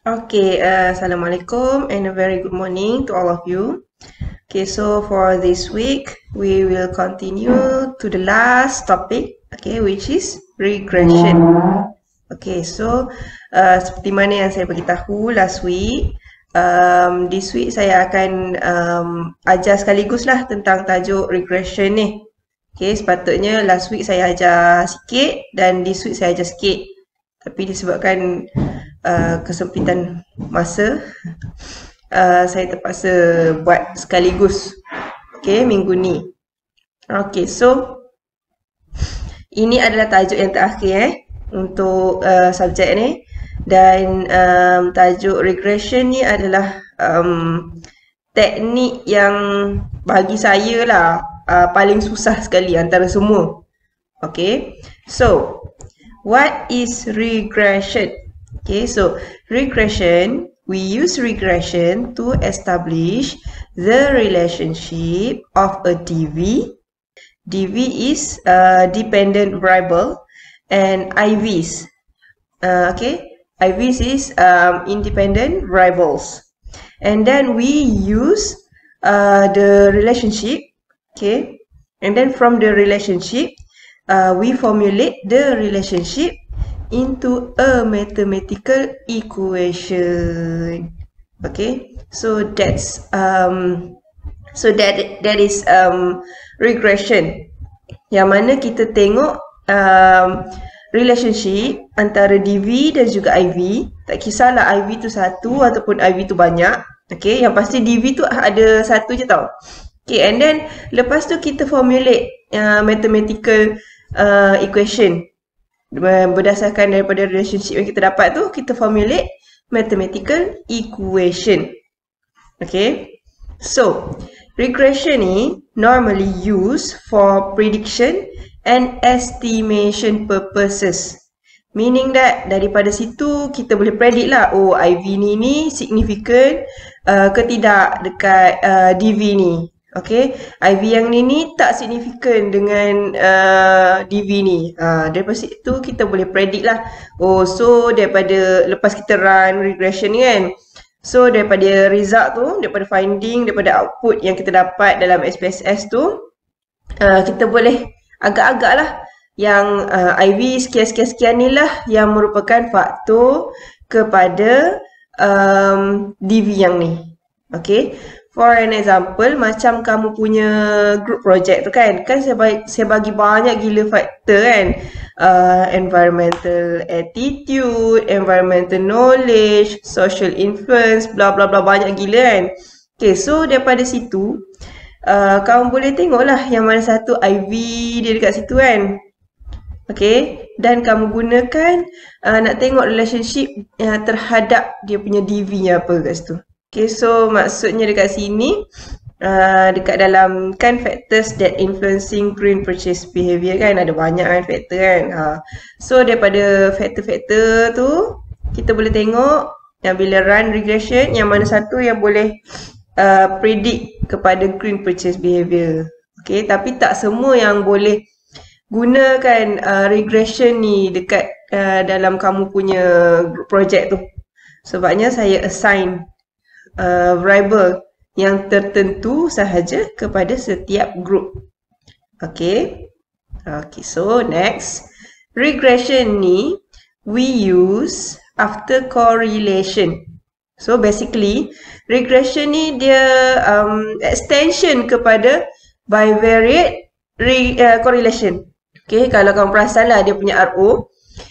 Okay, Assalamualaikum and a very good morning to all of you. Okay, so for this week, we will continue to the last topic, okay, which is regression. Okay, so seperti mana yang saya beritahu last week, this week saya akan ajar sekaligus lah tentang tajuk regression ni. Okay, sepatutnya last week saya ajar sikit dan this week saya ajar sikit. Tapi disebabkan kesempitan masa, saya terpaksa buat sekaligus. Okay, minggu ni. Okay, so ini adalah tajuk yang terakhir untuk subjek ni. Dan tajuk regression ni adalah teknik yang bagi saya lah paling susah sekali antara semua. Okay, so what is regression? Okay, so regression, we use regression to establish the relationship of a DV. DV is dependent variable and IVs. Okay, IVs is independent variables. And then we use the relationship, okay, and then from the relationship, we formulate the relationship into a mathematical equation. Okay, so that's that is regression. Yang mana kita tengok relationship antara DV dan juga IV. Tak kisahlah IV tu satu ataupun IV tu banyak. Okay, yang pasti DV tu ada satu je tau. Okay, and then lepas tu kita formulate mathematical equation. Berdasarkan daripada relationship yang kita dapat tu, kita formulate mathematical equation. Okay, so regression ni normally used for prediction and estimation purposes. Meaning that daripada situ kita boleh predict lah, oh IV ni significant ke tidak dekat DV ni. Okay, IV yang ni tak signifikan dengan DV ni. Daripada situ kita boleh predict lah. Oh, so daripada lepas kita run regression ni kan, so daripada result tu, daripada finding, daripada output yang kita dapat dalam SPSS tu, kita boleh agak-agak lah yang IV sekian-sekian ni lah yang merupakan faktor kepada DV yang ni. Okay, for an example, macam kamu punya group project tu kan, saya bagi banyak gila faktor kan. Environmental attitude, environmental knowledge, social influence, bla bla bla, banyak gila kan. Okay, so daripada situ kamu boleh tengok lah yang mana satu IV dia dekat situ kan. Okay, dan kamu gunakan nak tengok relationship terhadap dia punya DV-nya apa kat situ. Okay, so maksudnya dekat sini, dekat dalam kan factors that influencing green purchase behavior kan, ada banyak kan factor kan. So daripada factor-factor tu, kita boleh tengok yang bila run regression, yang mana satu yang boleh predict kepada green purchase behavior. Okay, tapi tak semua yang boleh gunakan regression ni dekat dalam kamu punya group project tu. Sebabnya saya assign variable yang tertentu sahaja kepada setiap group. Okay. Okay, so next. Regression ni we use after correlation. So basically, regression ni dia extension kepada bivariate correlation. Okay, kalau kamu perasan lah dia punya RO.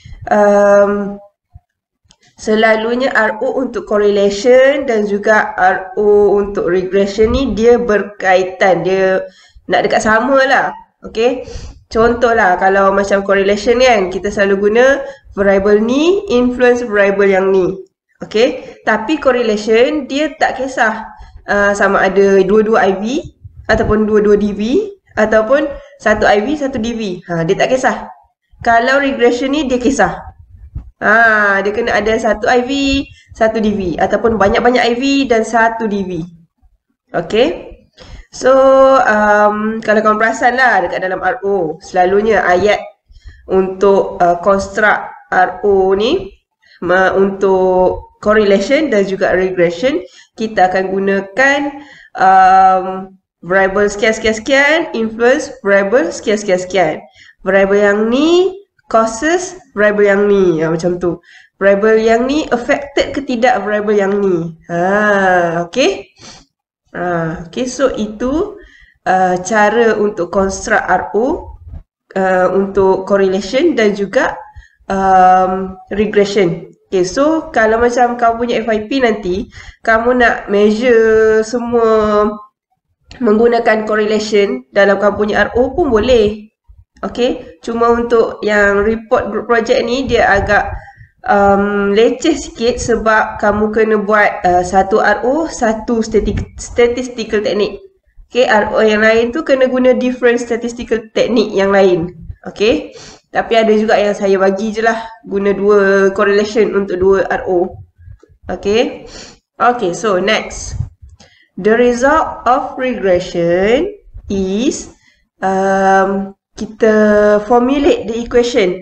Selalunya RO untuk correlation dan juga RO untuk regression ni dia berkaitan, dia nak dekat sama lah. Okay, contohlah kalau macam correlation kan, kita selalu guna variable ni influence variable yang ni. Okay, tapi correlation dia tak kisah sama ada dua-dua IV ataupun dua-dua DV ataupun satu IV satu DV. Dia tak kisah. Kalau regression ni dia kisah. Dia kena ada satu IV, satu DV ataupun banyak-banyak IV dan satu DV. Okay. So, kalau kamu perasan lah dekat dalam RO, selalunya ayat untuk construct RO ni untuk correlation dan juga regression, kita akan gunakan variable sekian-sekian-sekian, influence variable sekian-sekian-sekian. Variable yang ni causes variable yang ni, macam tu. Variable yang ni affected ke tidak variable yang ni. Okay. Okay, so itu cara untuk construct RO untuk correlation dan juga regression. Okay, so kalau macam kamu punya FYP nanti, kamu nak measure semua menggunakan correlation dalam kamu punya RO pun boleh. Okay, cuma untuk yang report group project ni dia agak leceh sikit sebab kamu kena buat satu RO, satu statistical technique. Okay, RO yang lain tu kena guna different statistical technique yang lain. Okay, tapi ada juga yang saya bagi je lah, guna dua correlation untuk dua RO. Okay, okay, so next. The result of regression is kita formulate the equation.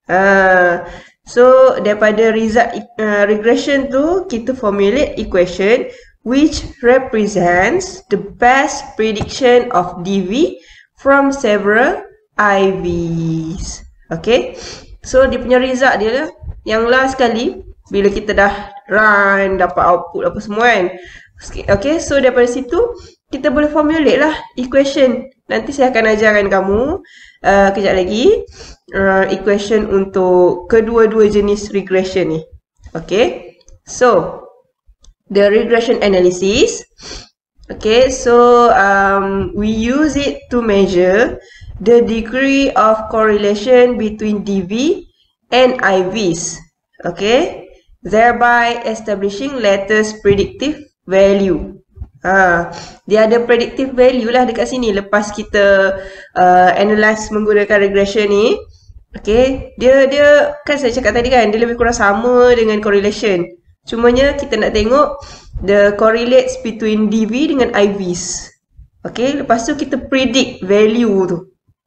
So daripada result regression tu kita formulate equation which represents the best prediction of DV from several IVs. Okay, so dia punya result dia lah yang last kali bila kita dah run, dapat output apa semua kan. Okay, so daripada situ kita boleh formulate lah equation. Nanti saya akan ajarkan kamu kejap lagi equation untuk kedua-dua jenis regression ni. Okay, so the regression analysis. Okay, so we use it to measure the degree of correlation between DV and IVs. Okay, thereby establishing latest predictive value. Dia ada predictive value lah dekat sini lepas kita analyze menggunakan regression ni. Okay, dia kan saya cakap tadi kan, dia lebih kurang sama dengan correlation. Cumanya kita nak tengok the correlates between DV dengan IVs. Okay, lepas tu kita predict value tu.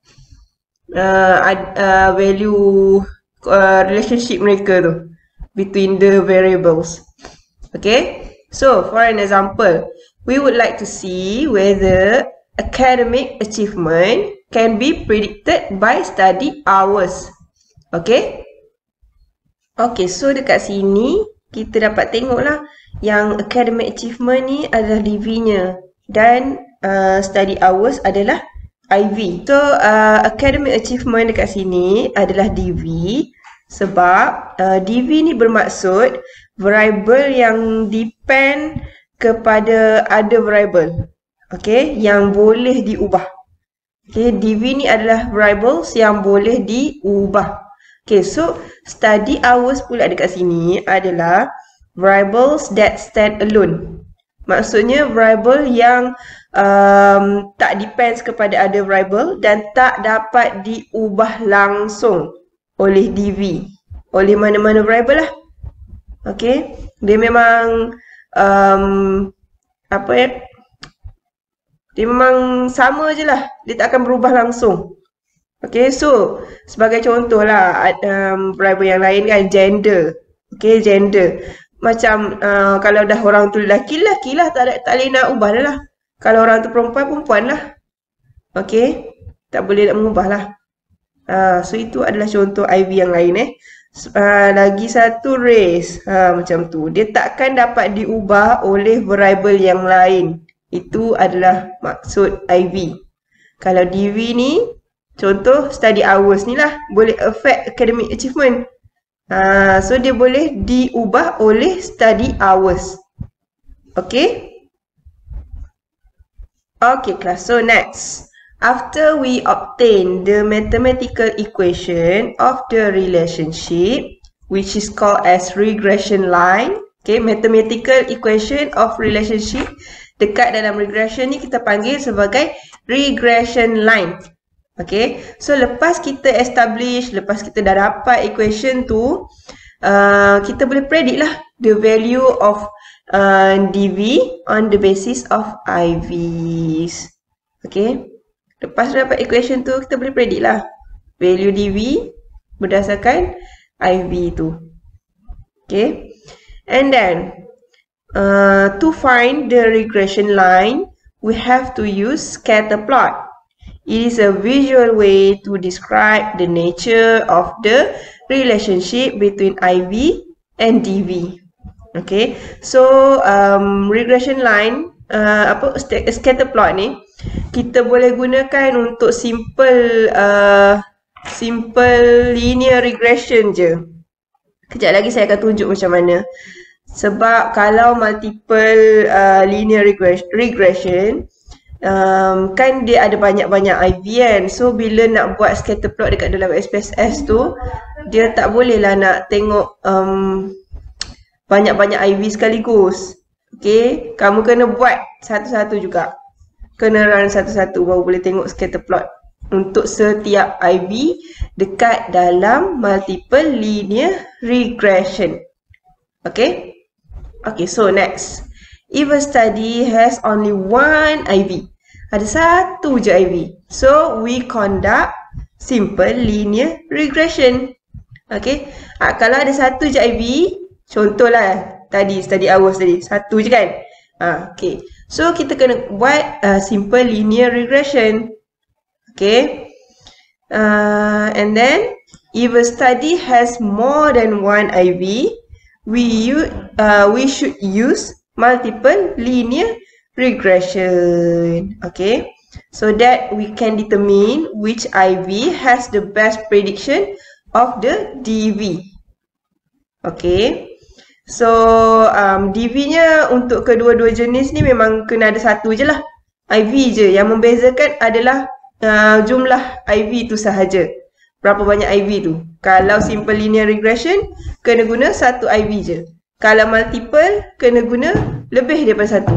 Value relationship mereka tu between the variables. Okay, so for an example, we would like to see whether academic achievement can be predicted by study hours. Okay, okay, so dekat sini kita dapat tengok lah yang academic achievement ni adalah DV-nya dan study hours adalah IV. So academic achievement dekat sini adalah DV sebab DV ni bermaksud variable yang depend kepada other variable. Okay, yang boleh diubah. Okay, DV ni adalah variables yang boleh diubah. Okay, so study hours pula dekat sini adalah variables that stand alone. Maksudnya variable yang tak depends kepada other variable dan tak dapat diubah langsung oleh DV, oleh mana-mana variable lah. Okay, dia memang apa ya, dia memang sama je lah, dia tak akan berubah langsung. Okay, so sebagai contoh lah variable yang lain kan, gender. Okay, gender macam kalau dah orang tu lelaki lah, tak boleh nak ubah dah lah. Kalau orang tu perempuan lah. Okay, tak boleh nak mengubah lah. So itu adalah contoh IV yang lain lagi satu race, macam tu. Dia takkan dapat diubah oleh variable yang lain. Itu adalah maksud IV. Kalau DV ni, contoh study hours ni lah, boleh affect academic achievement. So dia boleh diubah oleh study hours. Okay. Okay class, so next. After we obtain the mathematical equation of the relationship, which is called as regression line. Okay, mathematical equation of relationship dekat dalam regression ni kita panggil sebagai regression line. Okay, so lepas kita establish, lepas kita dah dapat equation tu, kita boleh predict lah the value of DV on the basis of IVs. Okay, lepas dapat equation tu, kita boleh predict lah value DV berdasarkan IV tu. Okay. And then, to find the regression line, we have to use scatter plot. It is a visual way to describe the nature of the relationship between IV and DV. Okay, so regression line, scatter plot ni kita boleh gunakan untuk simple linear regression je. Kejap lagi saya akan tunjuk macam mana. Sebab kalau multiple linear regression, kan dia ada banyak-banyak IV kan. So bila nak buat scatter plot dekat dalam SPSS tu, dia tak boleh lah nak tengok banyak-banyak IV sekaligus. Okay, kamu kena buat satu-satu juga. Kena run satu-satu baru boleh tengok scatter plot untuk setiap IV dekat dalam multiple linear regression. Okay. Okay, so next. If a study has only one IV, ada satu je IV, so we conduct simple linear regression. Okay, kalau ada satu je IV, contohlah tadi study hours tadi, satu je kan. Okay, so kita kena buat simple linear regression. Okay, and then if a study has more than one IV, we should use multiple linear regression. Okay, so that we can determine which IV has the best prediction of the DV. Okay, so DV-nya untuk kedua-dua jenis ni memang kena ada satu je lah, IV je. Yang membezakan adalah jumlah IV tu sahaja. Berapa banyak IV tu. Kalau simple linear regression, kena guna satu IV je. Kalau multiple, kena guna lebih daripada satu.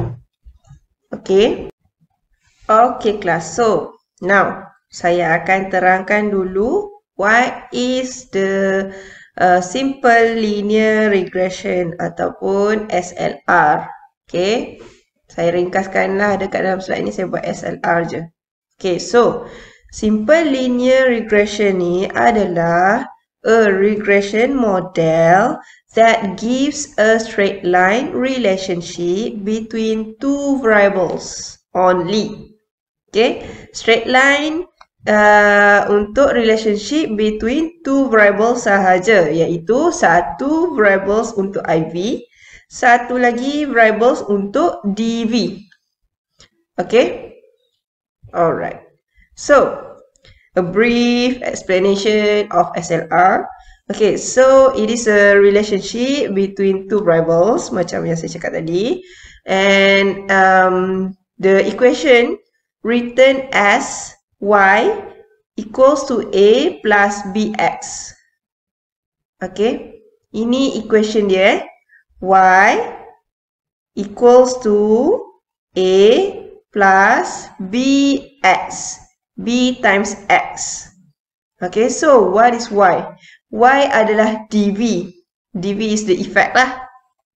Okay. Okay, class. So, now, saya akan terangkan dulu what is the simple linear regression ataupun SLR. Okay. Saya ringkaskanlah dekat dalam slide ni, saya buat SLR je. Okay, so, simple linear regression ni adalah a regression model that gives a straight line relationship between two variables only. Okay, straight line untuk relationship between two variables sahaja, iaitu satu variables untuk IV, satu lagi variables untuk DV. Okay, alright. So, a brief explanation of SLR. Okay, so it is a relationship between two variables, macam yang saya cakap tadi. And the equation written as y equals to a plus bx. Okay, ini equation dia. Y equals to a plus bx. B times X. Okay, so what is Y? Y adalah DV. DV is the effect lah.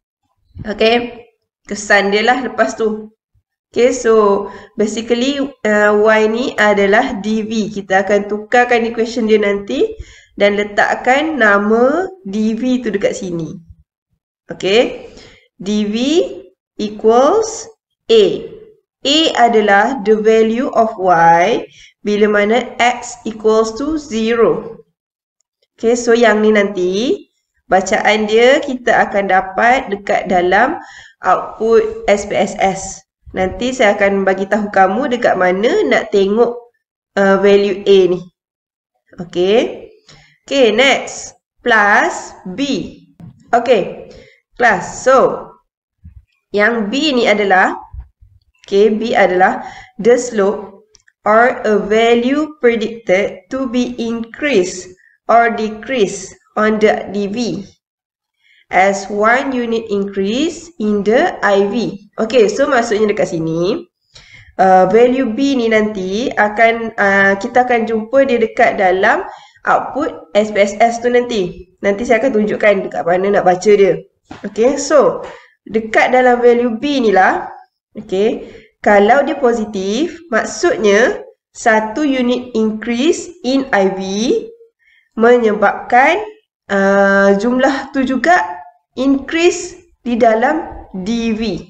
Okay, kesan dia lah lepas tu. Okay, so basically Y ni adalah DV. Kita akan tukarkan equation dia nanti dan letakkan nama DV tu dekat sini. Okay, DV equals A. A adalah the value of Y bila mana X equals to 0. Okay, so yang ni nanti bacaan dia kita akan dapat dekat dalam output SPSS. Nanti saya akan bagi tahu kamu dekat mana nak tengok value A ni. Okay. Okay, next. Plus B. Okay. Class. So, yang B ni adalah, okay, B adalah the slope or a value predicted to be increased or decreased on the DV as one unit increase in the IV. Okay, so maksudnya dekat sini, value B ni nanti akan, kita akan jumpa dia dekat dalam output SPSS tu nanti. Nanti saya akan tunjukkan dekat mana nak baca dia. Okay, so dekat dalam value B ni lah, okay, kalau dia positif, maksudnya satu unit increase in IV menyebabkan jumlah tu juga increase di dalam DV.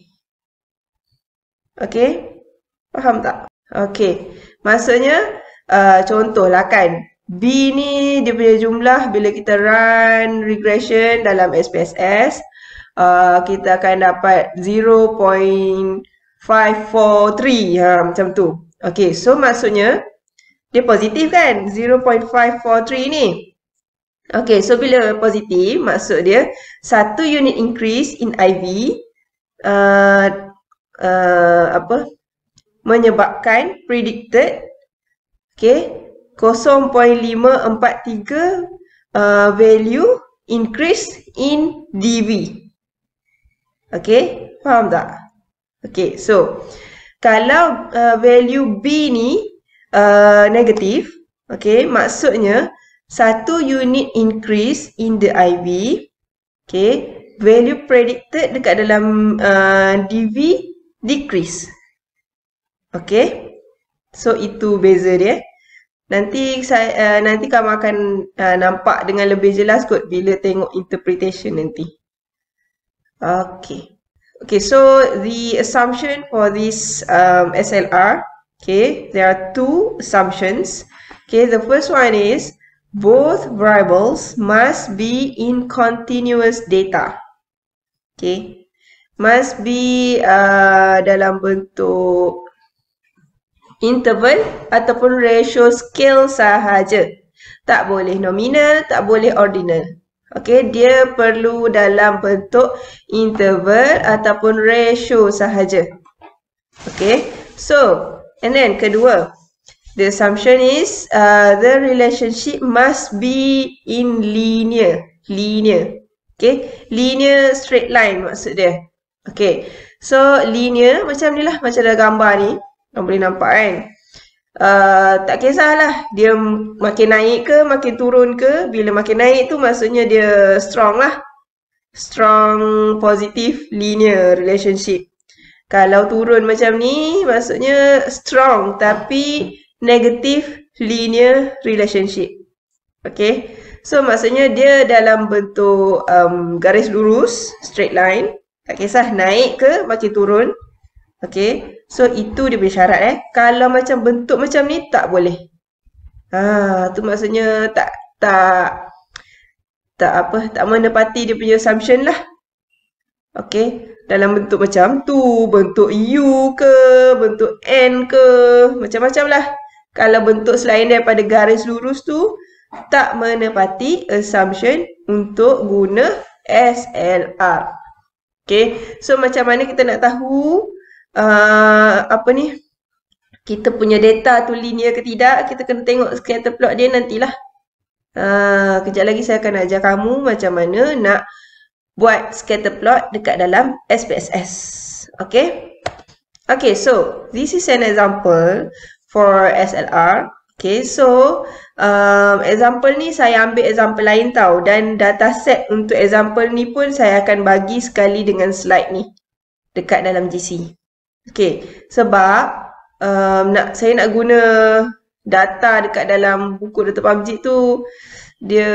Okey, faham tak? Okey, maksudnya contohlah kan, B ni dia punya jumlah bila kita run regression dalam SPSS, kita akan dapat 0.543, macam tu. Okey, so maksudnya dia positif kan, 0.543 ni. Okey, so bila positif, maksud dia 1 unit increase in IV menyebabkan predicted, okay, 0.543 value increase in DV. Okay, faham tak? Okay, so kalau value B ni negatif, okay, maksudnya 1 unit increase in the IV, okay, value predicted dekat dalam DV decrease. Okay, so itu beza dia. Nanti kamu akan nampak dengan lebih jelas kot bila tengok interpretation nanti. Okay. Okay, so the assumption for this SLR, okay, there are 2 assumptions. Okay, the first one is both variables must be in continuous data. Okay, must be dalam bentuk interval ataupun ratio scale sahaja. Tak boleh nominal, tak boleh ordinal. Okay, dia perlu dalam bentuk interval ataupun ratio sahaja. Okay, so and then kedua, the assumption is the relationship must be in linear. Okay, linear straight line maksud dia. Okay, so linear macam ni lah, macam ada gambar ni. Korang boleh nampak kan? Tak kisahlah dia makin naik ke makin turun ke. Bila makin naik tu maksudnya dia strong lah. Strong positive linear relationship. Kalau turun macam ni maksudnya strong tapi negative linear relationship. Okay, so maksudnya dia dalam bentuk garis lurus, straight line. Tak kisah naik ke makin turun. Okay, so itu dia punya syarat Kalau macam bentuk macam ni tak boleh. Tu maksudnya tak menepati dia punya assumption lah. Okay, dalam bentuk macam tu, bentuk U ke, bentuk N ke, macam-macam lah. Kalau bentuk selain daripada garis lurus tu, tak menepati assumption untuk guna SLR. Okay, so macam mana kita nak tahu kita punya data tu linear ke tidak? Kita kena tengok scatter plot dia nantilah. Kejap lagi saya akan ajar kamu macam mana nak buat scatter plot dekat dalam SPSS. Okay? Okay, so this is an example for SLR. Okay, so example ni saya ambil example lain tau. Dan dataset untuk example ni pun saya akan bagi sekali dengan slide ni dekat dalam GC. Okay, sebab saya nak guna data dekat dalam buku Dr. Pamjit tu, dia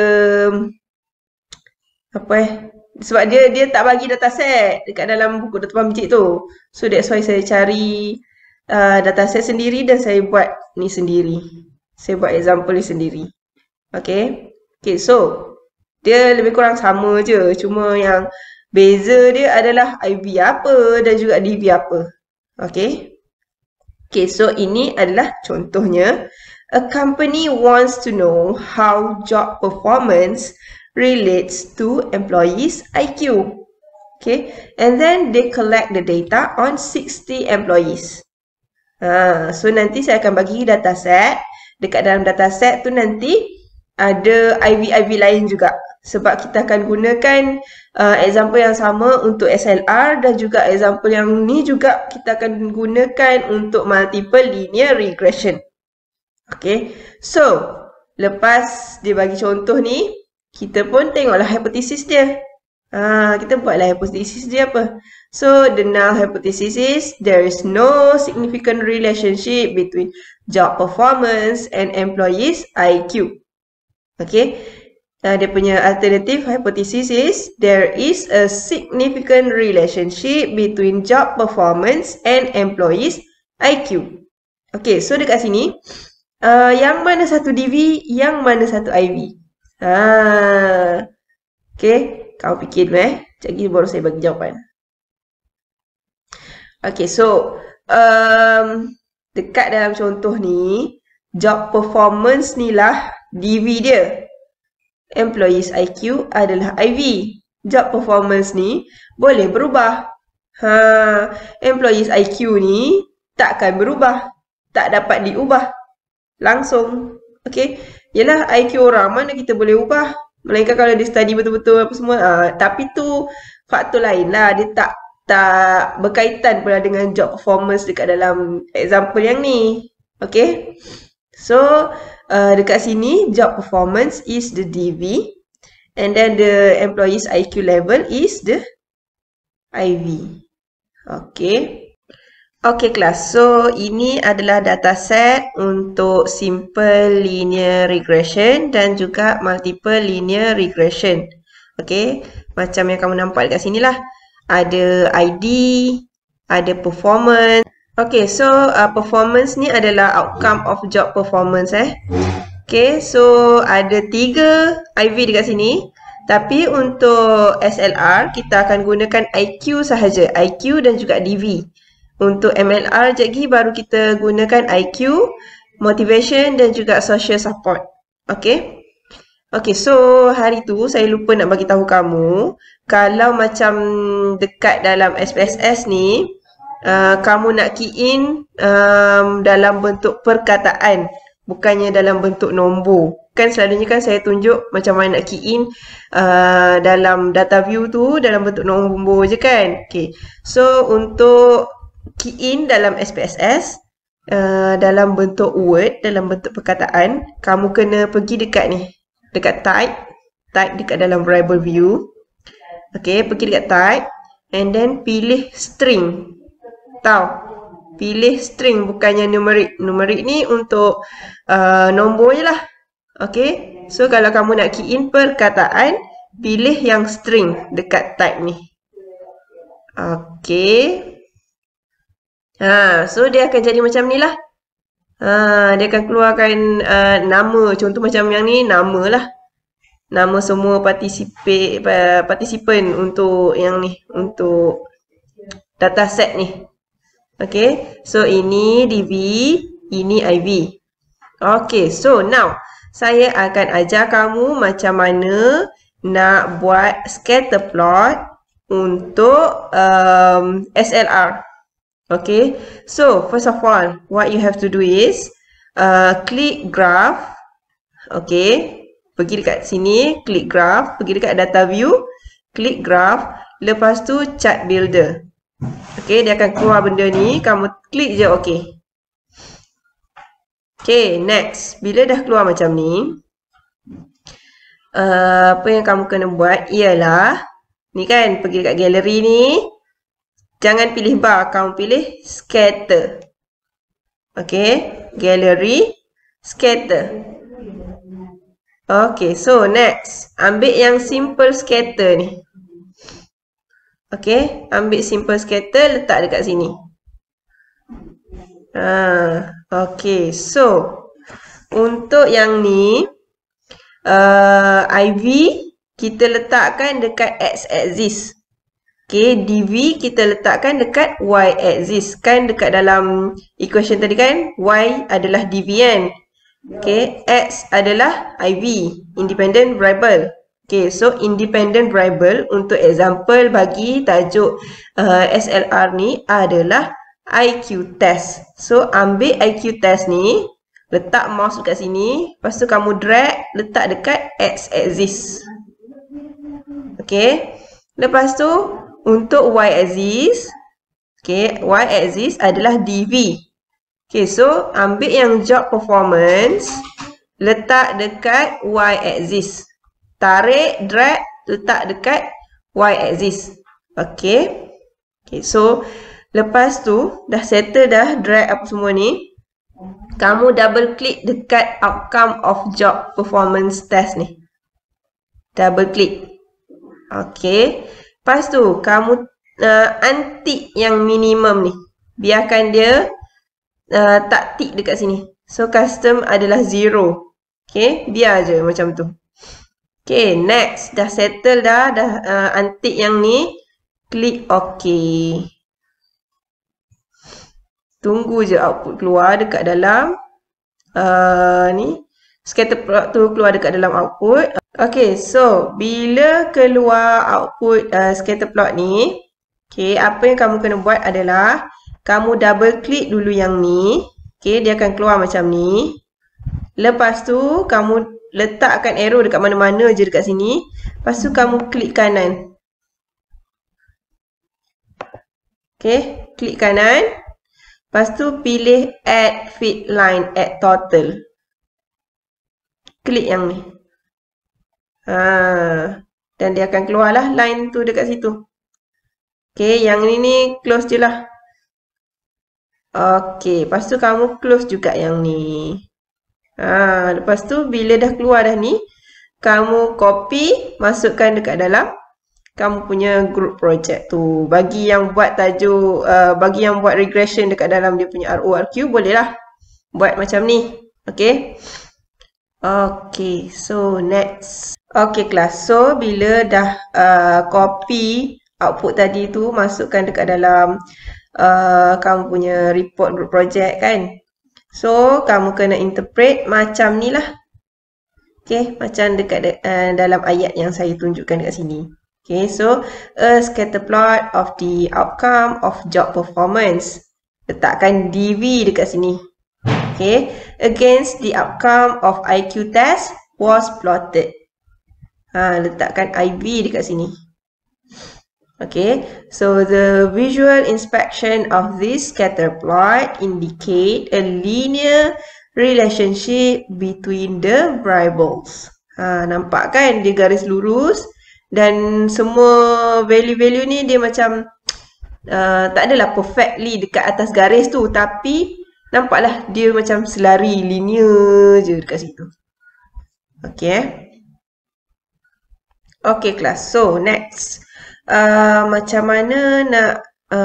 sebab dia tak bagi dataset dekat dalam buku Dr. Pamjit tu. So that's why saya cari dataset sendiri dan saya buat ni sendiri. Saya buat example ni sendiri. Okay, so dia lebih kurang sama je, cuma yang beza dia adalah IV apa dan juga DV apa. Okay, so ini adalah contohnya. A company wants to know how job performance relates to employees' IQ. Okay, and then they collect the data on 60 employees. So nanti saya akan bagi dataset. Dekat dalam dataset tu nanti ada IV lain juga. Sebab kita akan gunakan example yang sama untuk SLR dan juga example yang ni juga kita akan gunakan untuk multiple linear regression. Okay, so lepas dia bagi contoh ni, kita pun tengoklah hipotesis dia. Kita buatlah hipotesis dia apa. So the null hypothesis is there is no significant relationship between job performance and employees' IQ. Okay, Dia punya alternative hypothesis is there is a significant relationship between job performance and employees IQ. Okay, so dekat sini, yang mana satu DV, yang mana satu IV? Okay, kau fikir dulu Sekejap lagi baru saya bagi jawapan. Okay, so dekat dalam contoh ni, job performance ni lah DV dia. Employees IQ adalah IV. Job performance ni boleh berubah. Employees IQ ni takkan berubah. Tak dapat diubah langsung. Okay. Yelah, IQ orang mana kita boleh ubah. Melainkan kalau dia study betul-betul apa semua. Tapi tu faktor lain lah. Dia tak berkaitan pula dengan job performance dekat dalam example yang ni. Okay. So, dekat sini, job performance is the DV. And then the employee's IQ level is the IV. Okay. Okay, kelas. So, ini adalah dataset untuk simple linear regression dan juga multiple linear regression. Okay. Macam yang kamu nampak dekat sini lah. Ada ID, ada performance. Okay, so performance ni adalah outcome of job performance Okay, so ada 3 IV dekat sini. Tapi untuk SLR, kita akan gunakan IQ sahaja. IQ dan juga DV. Untuk MLR, sekejap lagi baru kita gunakan IQ, motivation dan juga social support. Okay. Okay, so hari tu saya lupa nak bagi tahu kamu. Kalau macam dekat dalam SPSS ni, kamu nak key in dalam bentuk perkataan, bukannya dalam bentuk nombor. Kan selalunya kan saya tunjuk macam mana nak key in dalam data view tu dalam bentuk nombor je kan. Okay. So untuk key in dalam SPSS dalam bentuk word, dalam bentuk perkataan, kamu kena pergi dekat ni, dekat type dekat dalam variable view. Okay, pergi dekat type and then pilih string. Tahu, pilih string bukannya numerik. Numerik ni untuk nombor je lah. Okay, so kalau kamu nak key in perkataan, pilih yang string dekat type ni. Okay. So dia akan jadi macam ni lah. Dia akan keluarkan nama. Contoh macam yang ni, nama lah. Nama semua partisipan untuk yang ni, untuk dataset ni. Okay, so ini DV, ini IV. Okay, so now saya akan ajar kamu macam mana nak buat scatter plot untuk SLR. Okay, so first of all, what you have to do is klik graph. Okay, pergi dekat sini, klik graph, pergi dekat data view, klik graph, lepas tu chart builder. Okay, dia akan keluar benda ni, kamu klik je okay. Okay, next. Bila dah keluar macam ni, apa yang kamu kena buat ialah, ni kan, pergi dekat gallery ni, jangan pilih bar, kamu pilih scatter. Okay, gallery, scatter. Okay, so next, ambil yang simple scatter ni. Okay, ambil simple scatter, letak dekat sini. Okay, so untuk yang ni, IV kita letakkan dekat x-axis. Okay, DV kita letakkan dekat y-axis. Kan dekat dalam equation tadi kan, y adalah DV kan. Okay, X adalah IV, independent variable. Okay, so independent variable untuk example bagi tajuk SLR ni adalah IQ test. So, ambil IQ test ni, letak mouse dekat sini, lepas tu kamu drag, letak dekat X-axis. Okay, lepas tu untuk Y-axis, okay, Y-axis adalah DV. Okay, so ambil yang job performance, letak dekat Y-axis. Tarik, drag, letak dekat Y-axis. Okay. Okay, so lepas tu, dah settle dah drag apa semua ni. Kamu double klik dekat outcome of job performance test ni. Double klik. Okey. Lepas tu, kamu untick yang minimum ni. Biarkan dia tak tick dekat sini. So, custom adalah 0. Okey, biar je macam tu. Okey, next. Dah settle dah untick yang ni. Klik OK. Tunggu je output keluar dekat dalam ni. Scatter plot tu keluar dekat dalam output. Okay, so bila keluar output scatter plot ni, okay, apa yang kamu kena buat adalah kamu double klik dulu yang ni. Okay, dia akan keluar macam ni. Lepas tu kamu letakkan arrow dekat mana-mana je dekat sini. Lepas tu kamu klik kanan. Okay, klik kanan. Lepas tu pilih add fit line, add total. Klik yang ni. Dan dia akan keluarlah line tu dekat situ. Okay, yang ni close je lah. Okay, lepas tu kamu close juga yang ni. Lepas tu bila dah keluar dah ni, kamu copy, masukkan dekat dalam kamu punya group project tu. Bagi yang buat tajuk, bagi yang buat regression dekat dalam dia punya RORQ, bolehlah buat macam ni. Okay. Okay, so next. Okay kelas, so bila dah copy output tadi tu, masukkan dekat dalam kamu punya report group project kan. So, kamu kena interpret macam ni lah. Okay, macam dekat dalam ayat yang saya tunjukkan dekat sini. Okay, so a scatter plot of the outcome of job performance. Letakkan DV dekat sini. Okay, against the outcome of IQ test was plotted. Letakkan IV dekat sini. Okay, so the visual inspection of this scatter plot indicate a linear relationship between the variables. Nampak kan dia garis lurus dan semua value-value ni dia macam tak adalah perfectly dekat atas garis tu, tapi nampaklah dia macam selari linear je dekat situ. Okay. Okay kelas, so next. Macam mana nak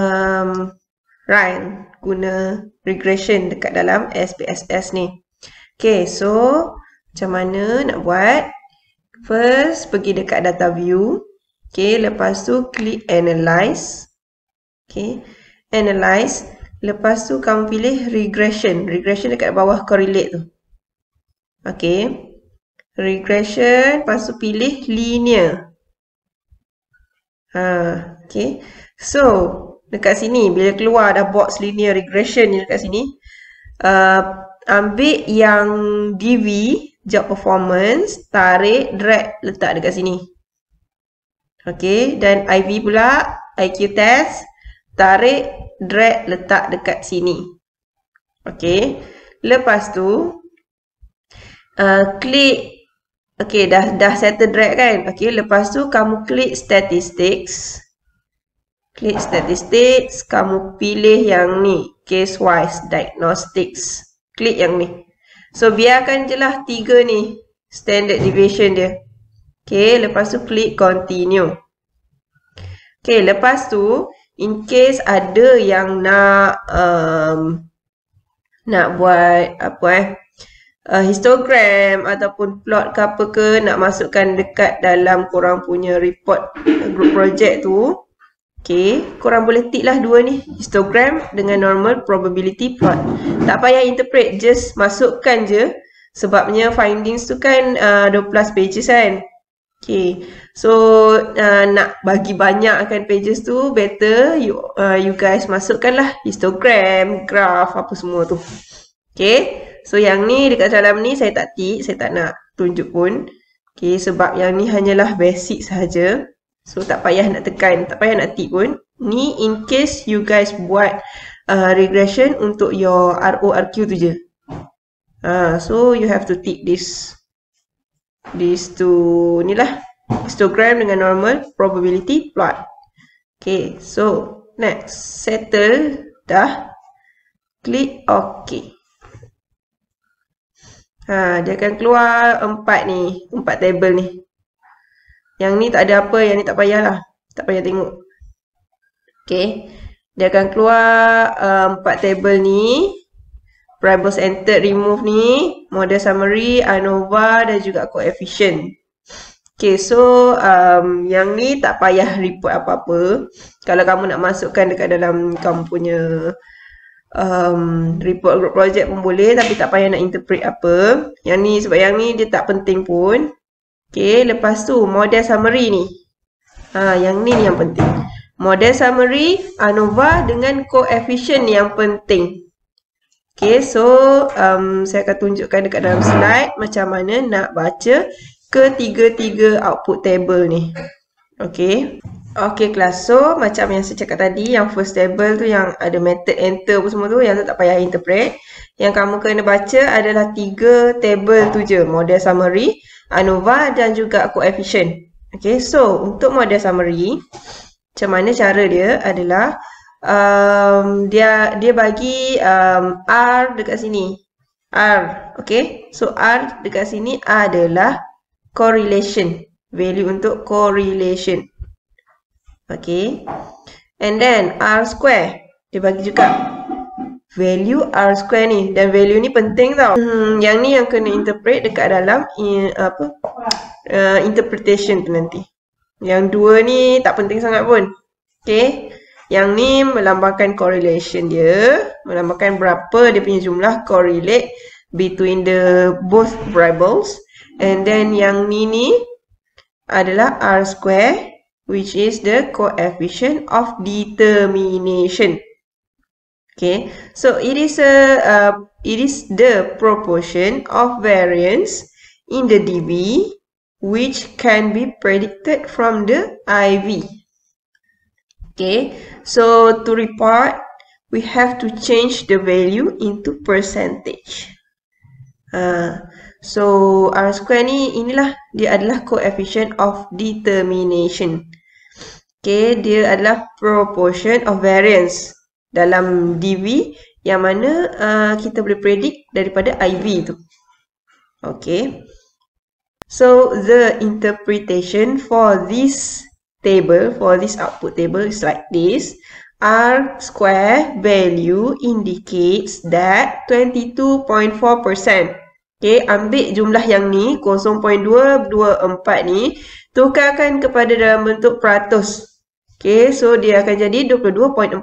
run guna regression dekat dalam SPSS ni. Okay, so macam mana nak buat? First, pergi dekat data view. Okay, lepas tu klik analyze. Okay, analyze. Lepas tu kamu pilih regression. Regression dekat bawah correlate tu. Okay, regression. Lepas tu pilih linear. Okay, so dekat sini bila keluar dah box linear regression ni dekat sini, ambil yang DV job performance, tarik, drag, letak dekat sini. Okay, dan IV pula IQ test, tarik, drag, letak dekat sini. Okay, lepas tu klik. Okay, dah settle drag kan? Okay, lepas tu kamu klik statistics. Klik statistics, kamu pilih yang ni, case wise diagnostics. Klik yang ni. So, biarkan je lah 3 ni, standard deviation dia. Okay, lepas tu klik continue. Okay, lepas tu, in case ada yang nak buat apa histogram ataupun plot ke apa ke, nak masukkan dekat dalam korang punya report group project tu. Okay, korang boleh tick lah 2 ni, histogram dengan normal probability plot. Tak payah interpret, just masukkan je. Sebabnya findings tu kan 12 pages kan. Okay, so nak bagi banyakkan pages tu, better you guys masukkan lah histogram, graph, apa semua tu. Okay, so yang ni dekat dalam ni saya tak tick, saya tak nak tunjuk pun. Okay, sebab yang ni hanyalah basic sahaja. So tak payah nak tekan, tak payah nak tick pun. Ni in case you guys buat regression untuk your RORQ tu je. So you have to tick these two ni lah. Histogram dengan normal probability plot. Okay, so next, settle dah. Klik OK. Dia akan keluar 4 ni, 4 table ni. Yang ni tak ada apa, yang ni tak payahlah. Tak payah tengok. Okay. Dia akan keluar 4 table ni. Variables entered, remove ni. Model summary, ANOVA dan juga coefficient. Okay, so yang ni tak payah report apa-apa. Kalau kamu nak masukkan dekat dalam kamu punya report group project pun boleh, tapi tak payah nak interpret apa. Yang ni, sebab yang ni dia tak penting pun. Okay, lepas tu model summary ni. Yang ni yang penting. Model summary, ANOVA dengan coefficient yang penting. Okay, so saya akan tunjukkan dekat dalam slide macam mana nak baca ketiga-tiga output table ni. Okay. Okay kelas, so macam yang saya cakap tadi, yang first table tu yang ada method enter pun semua tu, yang tu tak payah interpret. Yang kamu kena baca adalah 3 table tu je. Model summary, ANOVA dan juga coefficient. Okay, so untuk model summary, macam mana cara dia adalah dia bagi R dekat sini. R, okay. So R dekat sini adalah correlation. Value untuk correlation. Okay. And then R square. Dia bagi juga value R square ni. Dan value ni penting tau. Yang ni yang kena interpret dekat dalam interpretation tu nanti. Yang dua ni tak penting sangat pun. Okay. Yang ni melambangkan correlation dia. Melambangkan berapa dia punya jumlah correlate between the both variables. And then yang ni adalah R square, which is the coefficient of determination. Okay, so it is the proportion of variance in the DV which can be predicted from the IV. Okay, so to report, we have to change the value into percentage. So R square ni, inilah dia adalah coefficient of determination. Okay, dia adalah proportion of variance dalam DV yang mana kita boleh predict daripada IV tu. Okay. So the interpretation for this table, for this output table is like this. R square value indicates that 22.4%. Okay, ambil jumlah yang ni 0.224 ni, tukarkan kepada dalam bentuk peratus. Okay, so dia akan jadi 22.4%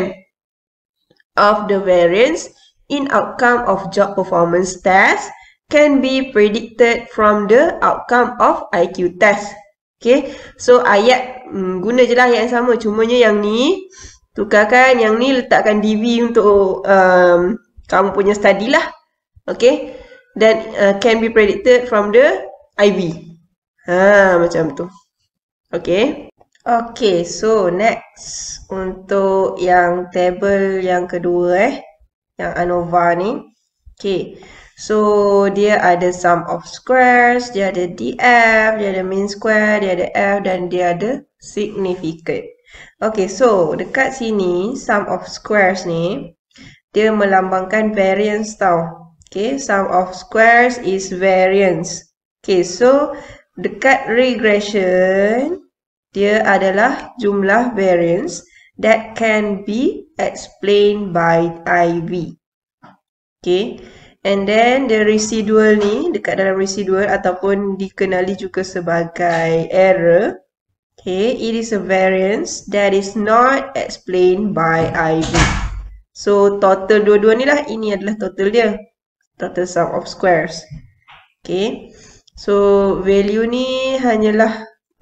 of the variance in outcome of job performance test can be predicted from the outcome of IQ test. Okay, so ayat guna je lah ayat yang sama, cumanya yang ni tukarkan, yang ni letakkan DV untuk kamu punya study lah. Okay, dan can be predicted from the IV. Macam tu. Okay. Okay, so next untuk yang table yang kedua yang ANOVA ni. Okay, so dia ada sum of squares, dia ada DF, dia ada mean square, dia ada F dan dia ada significant. Okay, so dekat sini sum of squares ni dia melambangkan variance tau. Okay, sum of squares is variance. Okay, so dekat regression, dia adalah jumlah variance that can be explained by IV. Okay, and then the residual ni, dekat dalam residual ataupun dikenali juga sebagai error. Okay, it is a variance that is not explained by IV. So, total dua-dua ni lah, ini adalah total dia. Total sum of squares. Okay. So, value ni hanyalah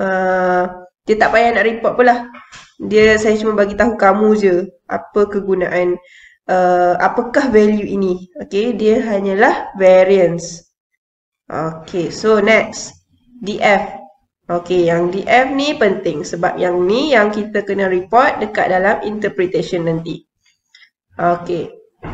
dia tak payah nak report pula. Saya cuma bagi tahu kamu je apa kegunaan apakah value ini. Okay, dia hanyalah variance. Okay, so next DF. Okay, yang DF ni penting sebab yang ni yang kita kena report dekat dalam interpretation nanti. Okay.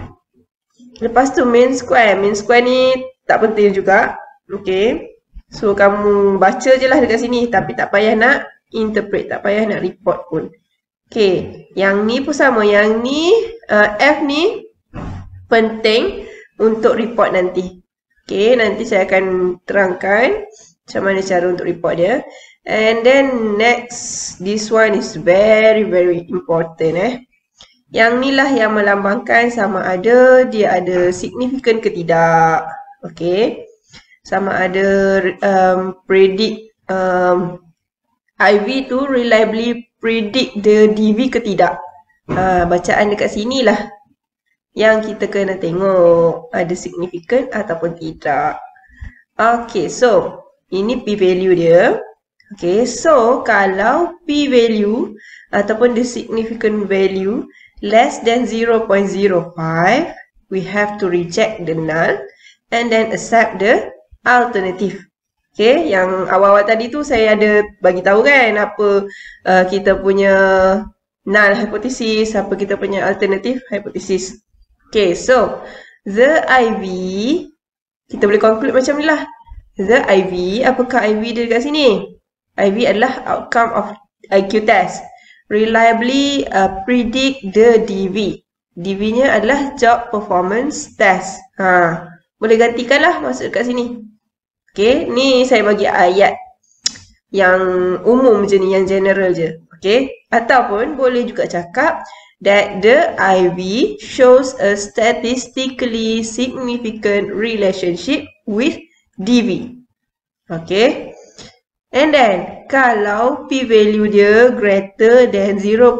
Lepas tu mean square. Mean square ni tak penting juga. Okay. So kamu baca je lah dekat sini. Tapi tak payah nak interpret. Tak payah nak report pun. Okay. Yang ni pun sama. Yang ni F ni penting untuk report nanti. Okay. Nanti saya akan terangkan macam mana cara untuk report dia. And then next, this one is very important. Yang ni lah yang melambangkan sama ada dia ada signifikan ke tidak. Okay. Sama ada predict IV tu reliably predict the DV ke tidak. Bacaan dekat sini lah yang kita kena tengok ada signifikan ataupun tidak. Okay, so ini P value dia. Okay, so kalau P value ataupun the significant value less than 0.05, we have to reject the null and then accept the alternative. Okay, yang awal-awal tadi tu saya ada bagi tahu kan apa kita punya null hypothesis, apa kita punya alternative hypothesis. Okay, so the IV, kita boleh conclude macam ni lah. The IV, apakah IV dia dekat sini? IV adalah outcome of IQ test. Reliably predict the DV. DV-nya adalah job performance test. Boleh gantikanlah masuk dekat sini. Okay, ni saya bagi ayat yang umum je ni, yang general je. Okay, ataupun boleh juga cakap that the IV shows a statistically significant relationship with DV. Okay. And then, kalau P value dia greater than 0.05,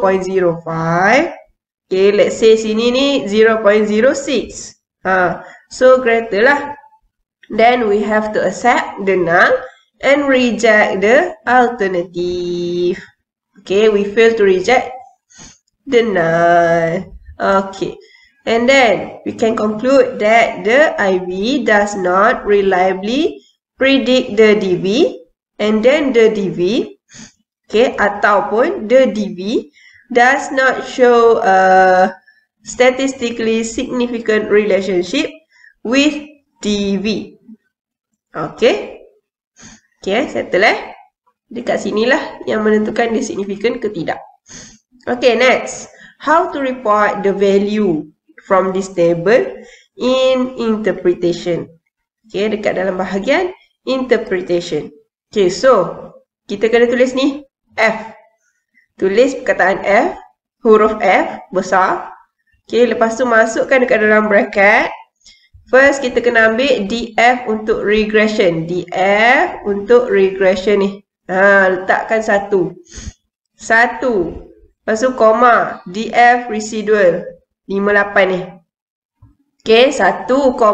okay, let's say sini ni 0.06. So greater lah. Then we have to accept the null and reject the alternative. Okay, we fail to reject the null. Okay. And then we can conclude that the IV does not reliably predict the DV. And then the DV, okay, ataupun the DV does not show a statistically significant relationship with DV. Okay. Okay, settle Dekat sinilah yang menentukan dia signifikan ke tidak. Okay, next. How to report the value from this table in interpretation. Okay, dekat dalam bahagian interpretation. Okay, so kita kena tulis ni F. Tulis perkataan F, huruf F besar. Okay, lepas tu masukkan dekat dalam bracket. First kita kena ambil DF untuk regression. DF untuk regression ni. Letakkan 1. 1. Lepas tu koma, DF residual 58 ni. Okay, 1,58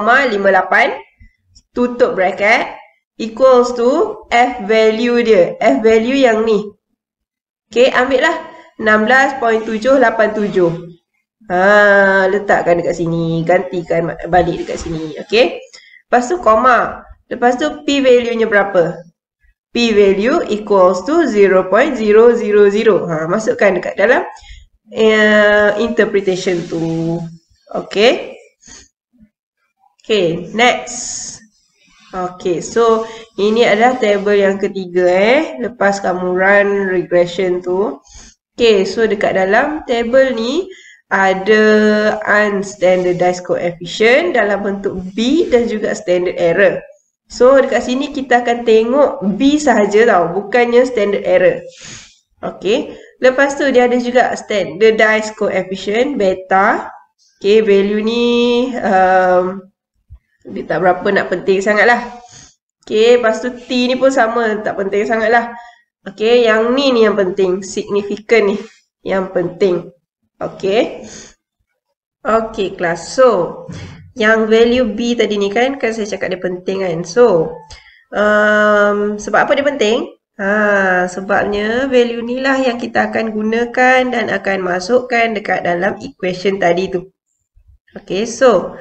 tutup bracket. Equals to F value dia. F value yang ni. Okay, ambil lah 16.787. Letakkan dekat sini. Gantikan balik dekat sini. Okay. Lepas tu koma. Lepas tu P value nya berapa? P value equals to 0.000. Masukkan dekat dalam interpretation tu. Okay. Okay, next. Okay, so ini adalah table yang ketiga lepas kamu run regression tu. Okay, so dekat dalam table ni ada unstandardized coefficient dalam bentuk B dan juga standard error. So dekat sini kita akan tengok B sahaja tau, bukannya standard error. Okay, lepas tu dia ada juga standardized coefficient beta. Okay, value ni dia tak berapa nak penting sangat lah. Okay, lepas tu T ni pun sama, tak penting sangat lah. Okay, yang ni yang penting, signifikan ni yang penting. Okay. Okay, kelas. So, yang value B tadi ni kan saya cakap dia penting kan. So, sebab apa dia penting? Sebabnya value ni lah yang kita akan gunakan dan akan masukkan dekat dalam equation tadi tu. Okay, so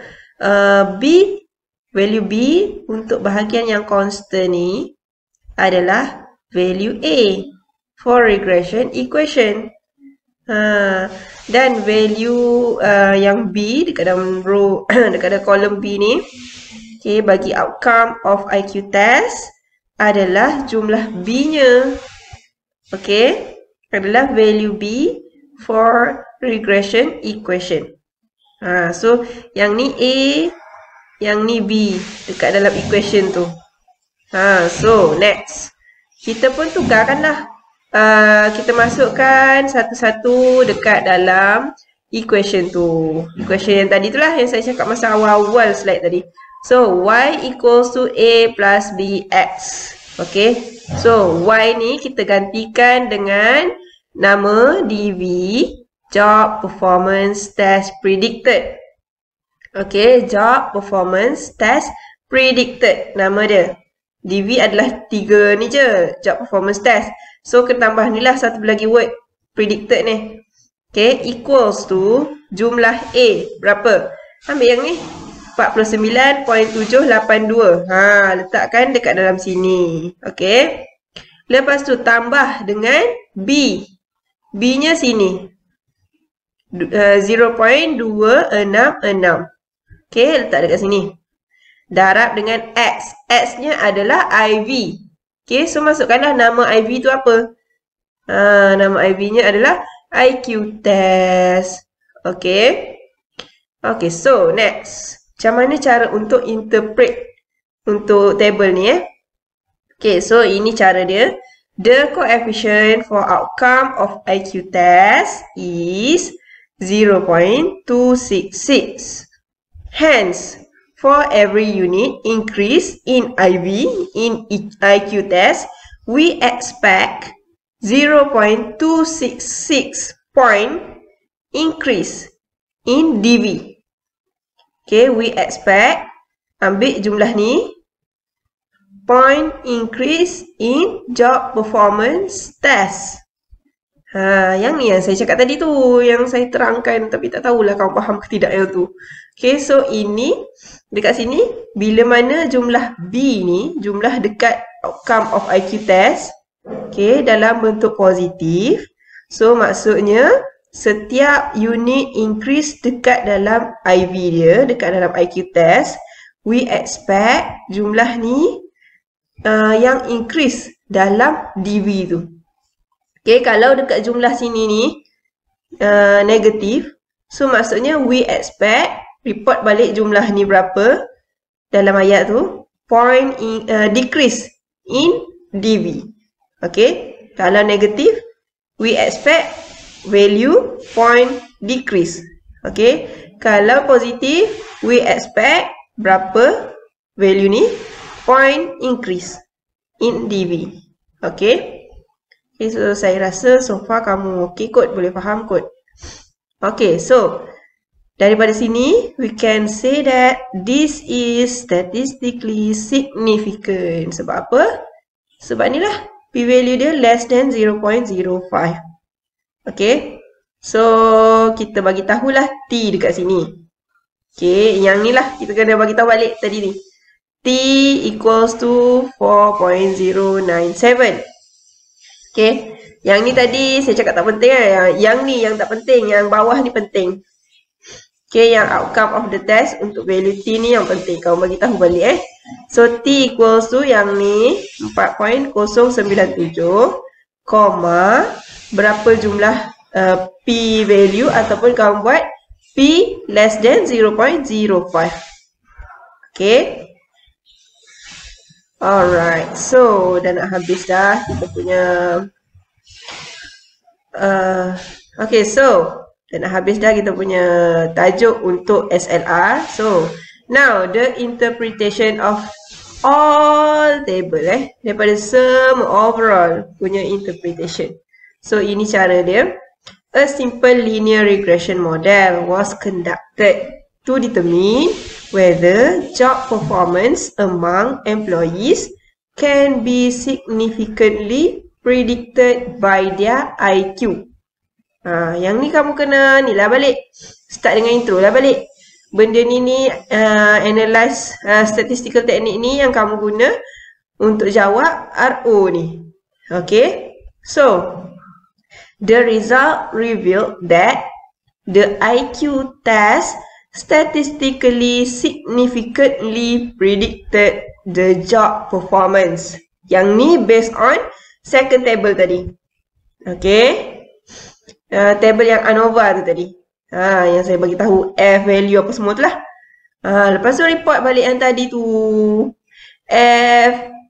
value B untuk bahagian yang constant ni adalah value A for regression equation. Dan value yang B dekat dalam row dekat dalam column B ni, okay, bagi outcome of IQ test adalah jumlah B-nya. Okay, adalah value B for regression equation. So yang ni A, yang ni B dekat dalam equation tu. So next kita pun tukarkanlah. Kita masukkan satu-satu dekat dalam equation tu. Equation yang tadi tu lah yang saya cakap masa awal-awal slide tadi. So, y equals to a plus bx. Okay. So, y ni kita gantikan dengan nama dv job performance test predicted. Okay, job performance test predicted. Nama dia. dv adalah 3 ni je, job performance test. So, kita tambah ni lah satu lagi word predicted ni. Okay, equals to jumlah A. Berapa? Ambil yang ni. 49.782. Letakkan dekat dalam sini. Okay. Lepas tu tambah dengan B. B-nya sini. 0.266. Okay, letak dekat sini. Darab dengan X. X-nya adalah IV. Okay, so masukkanlah nama IV tu apa? Nama IV-nya adalah IQ test. Okay. Okay, so next. Macam mana cara untuk interpret untuk table ni Okay, so ini cara dia. The coefficient for outcome of IQ test is 0.266. Hence, for every unit increase in IV in IQ test, we expect 0.266 point increase in DV. Okay, we expect, ambil jumlah ni, point increase in job performance test. Yang ni yang saya cakap tadi tu, yang saya terangkan tapi tak tahulah kau faham ke tidak yang tu. Okay, so ini, dekat sini, bila mana jumlah B ni, jumlah dekat outcome of IQ test, okay, dalam bentuk positif, so maksudnya, setiap unit increase dekat dalam IV dia, dekat dalam IQ test, we expect jumlah ni yang increase dalam DV tu. Okay, kalau dekat jumlah sini ni negatif, so maksudnya we expect report balik jumlah ni berapa dalam ayat tu, point decrease in DV. Okay, kalau negatif, we expect value point decrease. Okay, kalau positif, we expect berapa value ni point increase in DV. Okay. Okay, so saya rasa so far kamu okay kot, boleh faham kot. Okay, so daripada sini we can say that this is statistically significant. Sebab apa? Sebab ni lah p value dia less than 0.05. Okay, so kita bagi tahulah T dekat sini. Okay, yang ni lah kita kena bagi tahu balik tadi ni. T equals to 4.097. Okay, yang ni tadi saya cakap tak penting kan. Yang ni yang tak penting, yang bawah ni penting. Okay, yang outcome of the test untuk value T ni yang penting. Kau bagi tahu balik So T equals to yang ni 4.097, berapa jumlah P value ataupun kamu buat P less than 0.05. Okay. Alright. So, dah nak habis dah kita punya okay, so dah nak habis dah kita punya tajuk untuk SLR. So, now the interpretation of all table daripada semua overall punya interpretation. So, ini cara dia. A simple linear regression model was conducted to determine whether job performance among employees can be significantly predicted by their IQ. Yang ni kamu kena ni lah balik. Start dengan intro lah balik. Benda ni analyze statistical technique ni yang kamu guna untuk jawab RO ni. Okay. So, the result revealed that the IQ test statistically significantly predicted the job performance. Yang ni based on second table tadi. Okay. Table yang ANOVA tu tadi. Yang saya bagi tahu F value apa semua tu lah. Lepas tu report balik yang tadi tu. F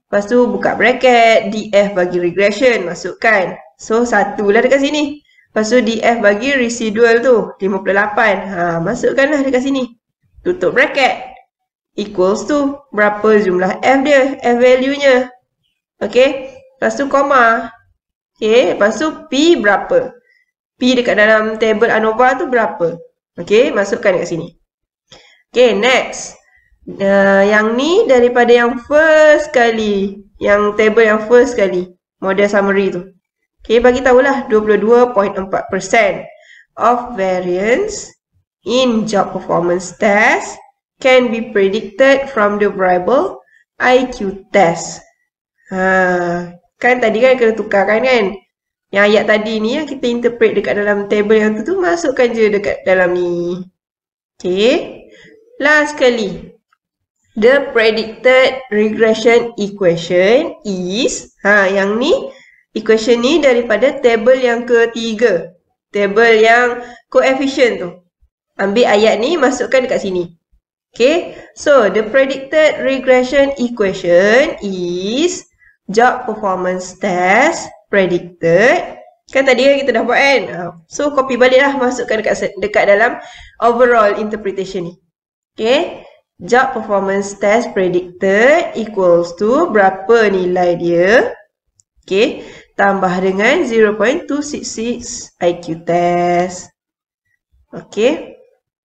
Lepas tu buka bracket, DF bagi regression, masukkan. So, 1 lah dekat sini. Lepas tu DF bagi residual tu, 58. Masukkanlah dekat sini. Tutup bracket. Equals tu, berapa jumlah F dia, F value-nya. Okay, lepas tu koma. Okay, lepas tu P berapa? P dekat dalam table ANOVA tu berapa? Okay, masukkan dekat sini. Okay, next. Yang ni daripada yang first kali. Yang table yang first kali. Model summary tu. Okay, bagi tahulah 22.4% of variance in job performance test can be predicted from the variable IQ test. Kan tadi kan kena tukarkan kan? Yang ayat tadi ni yang kita interpret dekat dalam table yang tu masukkan je dekat dalam ni. Okay. Last kali. The predicted regression equation is, yang ni, equation ni daripada table yang ketiga. Table yang coefficient tu. Ambil ayat ni, masukkan dekat sini. Okay, so the predicted regression equation is job performance test predicted. Kan tadi kan kita dah buat kan? So, copy balik lah, masukkan dekat dalam overall interpretation ni. Okay. Job performance test predicted equals to berapa nilai dia. Okay. Tambah dengan 0.266 IQ test. Okay.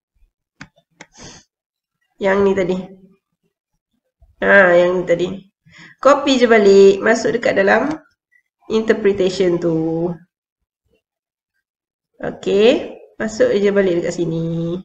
Yang ni tadi. Yang ni tadi. Copy je balik. Masuk dekat dalam interpretation tu. Okay. Masuk je balik dekat sini.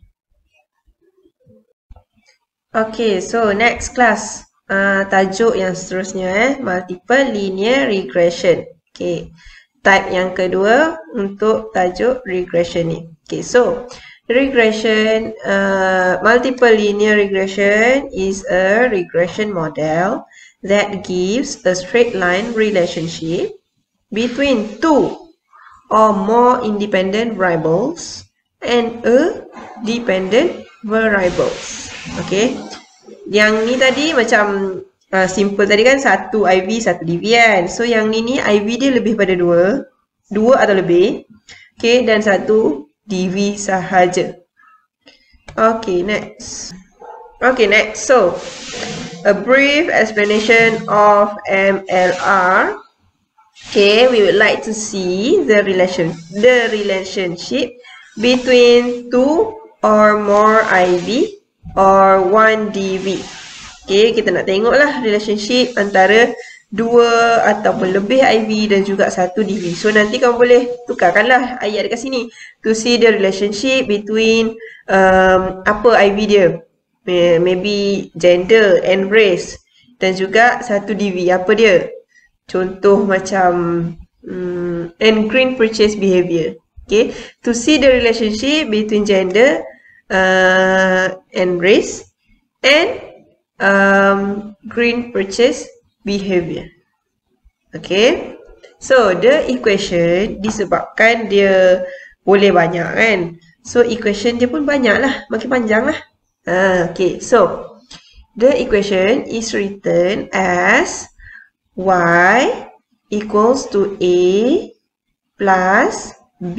Okay, so next class. Tajuk yang seterusnya multiple linear regression. Okay, type yang kedua untuk tajuk regression ni. Okay, so regression, multiple linear regression is a regression model that gives a straight line relationship between two or more independent variables and a dependent variables. Okay. Yang ni tadi macam simple tadi kan, satu IV, satu DV kan. So yang ni IV dia lebih pada 2 atau lebih. Okay, dan satu DV sahaja. Okay, next. Okay, next. So, a brief explanation of MLR. Okay, we would like to see the relationship between 2 or more IV or 1 DV. Okay, kita nak tengoklah relationship antara 2 ataupun lebih IV dan juga 1 DV. So, nanti kamu boleh tukarkanlah ayat dekat sini. To see the relationship between apa IV dia. Maybe gender and race. Dan juga 1 DV. Apa dia? Contoh macam green purchase behavior. Okay, to see the relationship between gender and race and green purchase behavior. Okay, so the equation disebabkan dia boleh banyak kan, so equation dia pun banyak lah, makin panjang lah. Okay, so the equation is written as y equals to a plus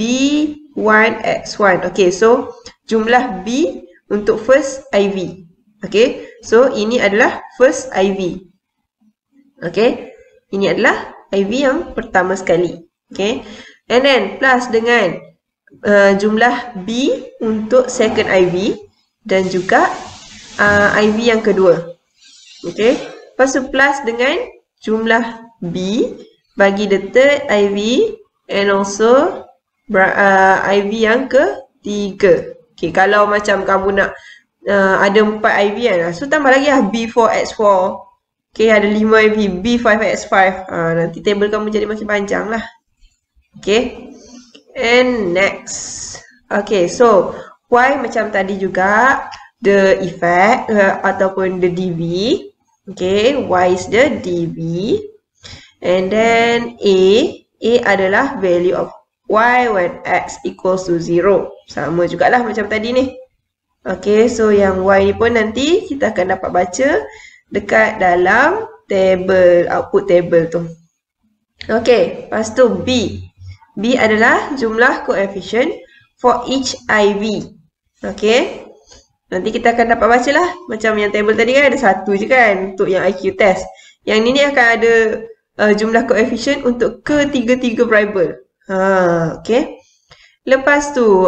b1x1. Okay, so jumlah B untuk first IV. Okay, so ini adalah first IV. Okay, ini adalah IV yang pertama sekali. Okay, and then plus dengan jumlah B untuk second IV dan juga IV yang kedua. Okay, lepas tu plus dengan jumlah B bagi the third IV and also IV yang ketiga. Okay, kalau macam kamu nak ada 4 IV kan, so tambah lagi lah B4X4. Okay, ada 5 IV, B5X5. Nanti table kamu jadi makin panjang lah. Okay, and next. Okay, so Y macam tadi juga, the effect ataupun the DV. Okay, Y is the DV. And then A adalah value of Y when X equals to 0. Sama jugalah macam tadi ni. Okay, so yang Y ni pun nanti kita akan dapat baca dekat dalam table, output table tu. Okay, lepas tu B. B adalah jumlah coefficient for each IV. Okay. Nanti kita akan dapat baca lah. Macam yang table tadi kan ada satu je kan untuk yang IQ test. Yang ni akan ada jumlah coefficient untuk ketiga-tiga variable. Okay. Lepas tu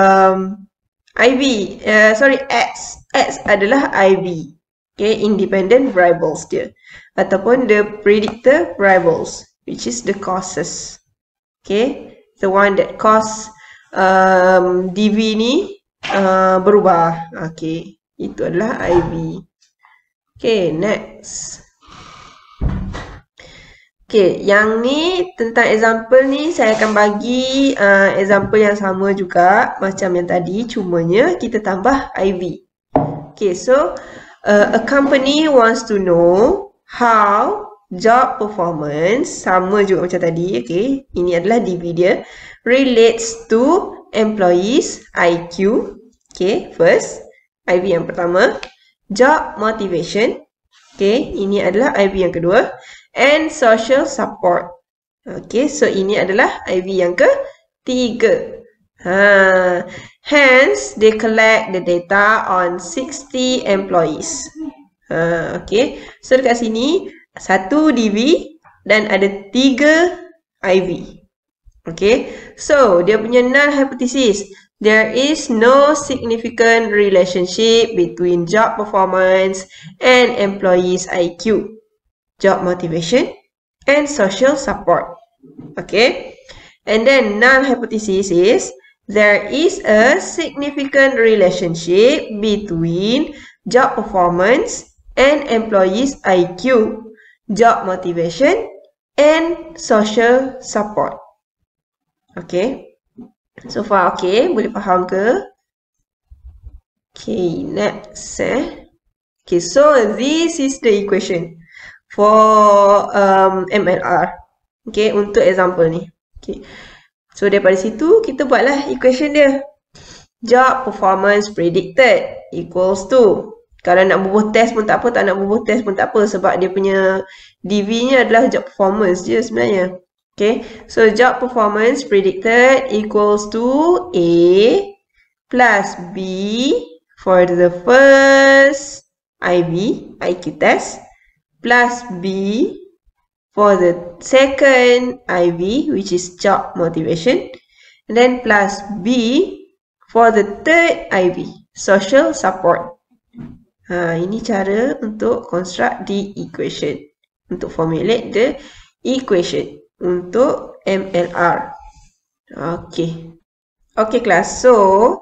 X. X adalah IV. Okay, independent variables dia. Ataupun the predictor variables, which is the causes. Okay, the one that cause DV ni berubah. Okay, itu adalah IV. Okay, next. Okay, yang ni tentang example ni saya akan bagi example yang sama juga macam yang tadi, cumanya kita tambah IV. Okay, so a company wants to know how job performance, sama juga macam tadi, okay, ini adalah DV dia, relates to employees IQ. Okay, first, IV yang pertama, job motivation. Okay, ini adalah IV yang kedua. And social support. Okay, so ini adalah IV yang ketiga. Hence, they collect the data on 60 employees. Okay, so dekat sini, satu DV dan ada 3 IV. Okay, so dia punya null hypothesis. There is no significant relationship between job performance and employees IQ, job motivation, and social support. Okay, and then null hypothesis is there is a significant relationship between job performance and employees IQ, job motivation, and social support. Okay, so far okay, boleh faham ke? Okay, next. Okay, so this is the equation for MLR. Okay, untuk example ni. Okay, so daripada situ kita buatlah equation dia. Job performance predicted equals to, kalau nak bubuh test pun tak apa, tak nak bubuh test pun tak apa, sebab dia punya DV-nya adalah job performance je sebenarnya. Okay, so job performance predicted equals to A plus B for the first IQ test, plus B for the second IV, which is job motivation, and then plus B for the third IV, social support. Ini cara untuk construct the equation, untuk formulate the equation untuk MLR. Okay. Okay kelas. So,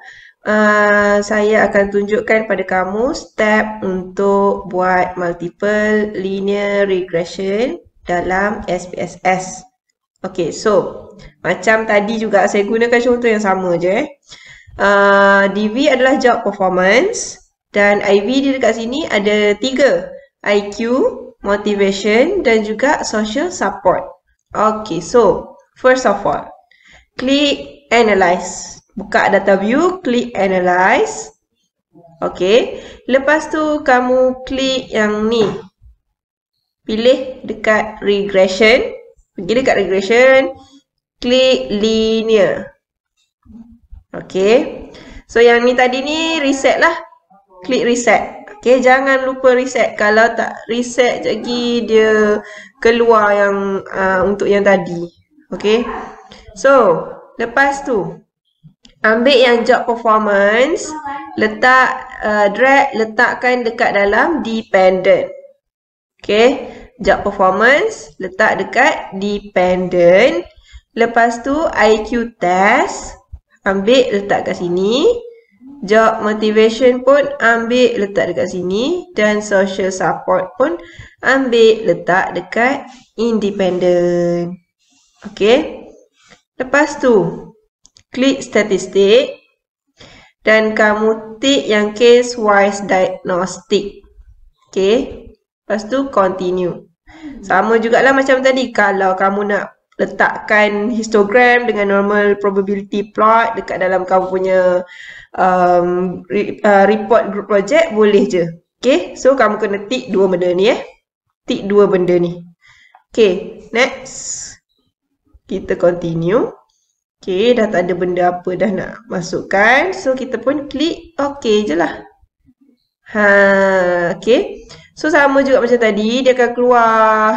saya akan tunjukkan pada kamu step untuk buat multiple linear regression dalam SPSS. Okay, so macam tadi juga saya gunakan contoh yang sama je. DV adalah job performance dan IV di dekat sini ada 3. IQ, motivation dan juga social support. Okay, so first of all, klik analyze. Buka data view, klik analyze. Okay, lepas tu kamu klik yang ni. Pilih dekat regression. Pergi dekat regression, klik linear. Okay, so yang ni tadi ni reset lah. Klik reset. Okay, jangan lupa reset. Kalau tak reset lagi dia keluar yang untuk yang tadi. Okay, so lepas tu ambil yang job performance, letak drag, letakkan dekat dalam dependent. Okay, job performance letak dekat dependent. Lepas tu IQ test ambil letak kat sini. Job motivation pun ambil letak dekat sini. Dan social support pun ambil letak dekat independent. Okay, lepas tu klik statistik dan kamu tick yang case wise diagnostic. Okay, lepas tu continue. Sama jugalah macam tadi. Kalau kamu nak letakkan histogram dengan normal probability plot dekat dalam kamu punya report group project, boleh je. Okay, so kamu kena tick dua benda ni . tick dua benda ni. Okay, next. Kita continue. Okay, dah tak ada benda apa dah nak masukkan. So, kita pun klik okay je lah. Okay. So, sama juga macam tadi. Dia akan keluar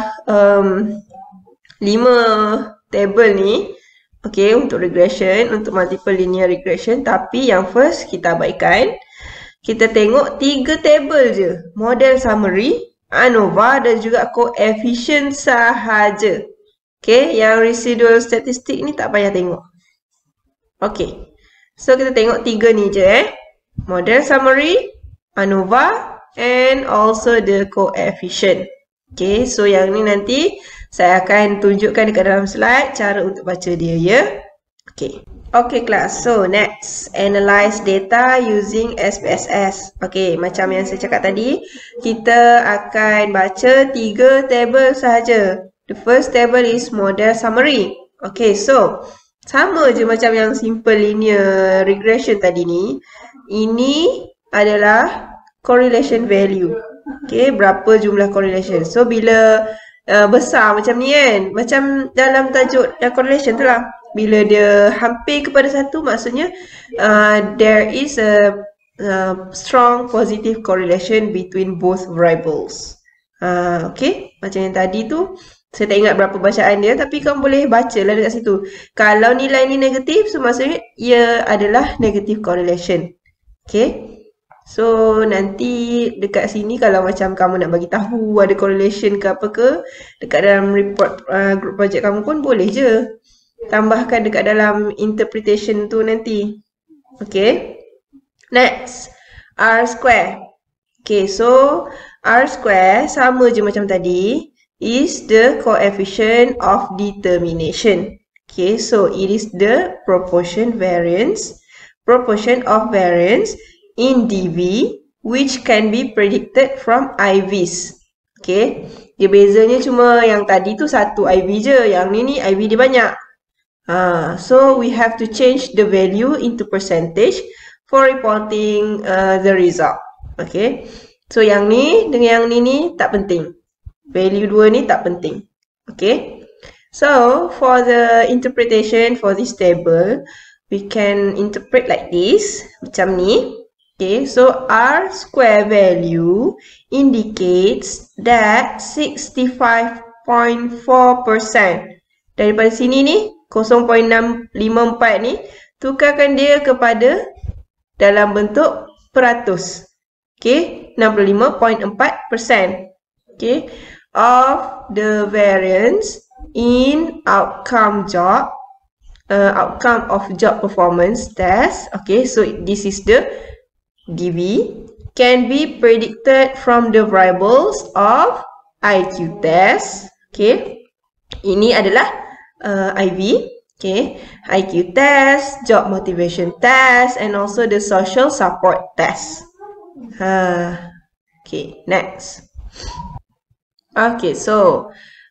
5 table ni. Okay, untuk regression, untuk multiple linear regression. Tapi yang first kita abaikan. Kita tengok 3 table je. Model summary, ANOVA dan juga coefficient sahaja. Okay, yang residual statistik ni tak payah tengok. Okay, so kita tengok 3 ni je Model summary, ANOVA and also the coefficient. Okay, so yang ni nanti saya akan tunjukkan dekat dalam slide cara untuk baca dia ya. Okay. Okay class, so next, analyze data using SPSS. Okay, macam yang saya cakap tadi, kita akan baca 3 table sahaja. The first table is model summary. Okay, so sama je macam yang simple linear regression tadi ni. Ini adalah correlation value. Okay, berapa jumlah correlation. So, bila besar macam ni kan, macam dalam tajuk correlation tu lah. Bila dia hampir kepada 1, maksudnya there is a strong positive correlation between both variables. Okay, macam yang tadi tu, saya tak ingat berapa bacaan dia, tapi kamu boleh baca lah dekat situ. Kalau nilai ni negatif, so maksudnya ia adalah negative correlation. Okay, so nanti dekat sini kalau macam kamu nak bagi tahu ada correlation ke apa ke, dekat dalam report group project kamu pun boleh je. Tambahkan dekat dalam interpretation tu nanti. Okay. Next. R square. Okay, so R square sama je macam tadi. Is the coefficient of determination. Okay, so it is the proportion of variance in DV which can be predicted from IVs. Okay, dia bezanya cuma yang tadi tu satu IV je. Yang ni IV dia banyak. So we have to change the value into percentage for reporting the result. Okay. So yang ni dengan yang ni tak penting. Value 2 ni tak penting. Okay. So for the interpretation for this table, we can interpret like this. Macam ni. Okay. So R square value indicates that 65.4% daripada sini ni 0.654 ni, tukarkan dia kepada dalam bentuk peratus. Okay, 65.4%. Okay, of the variance in outcome of job performance test. Okay, so this is the DV. Can be predicted from the variables of IQ test. Okay, ini adalah IV, okay, IQ test, job motivation test, and also the social support test. Okay, next. Okay, so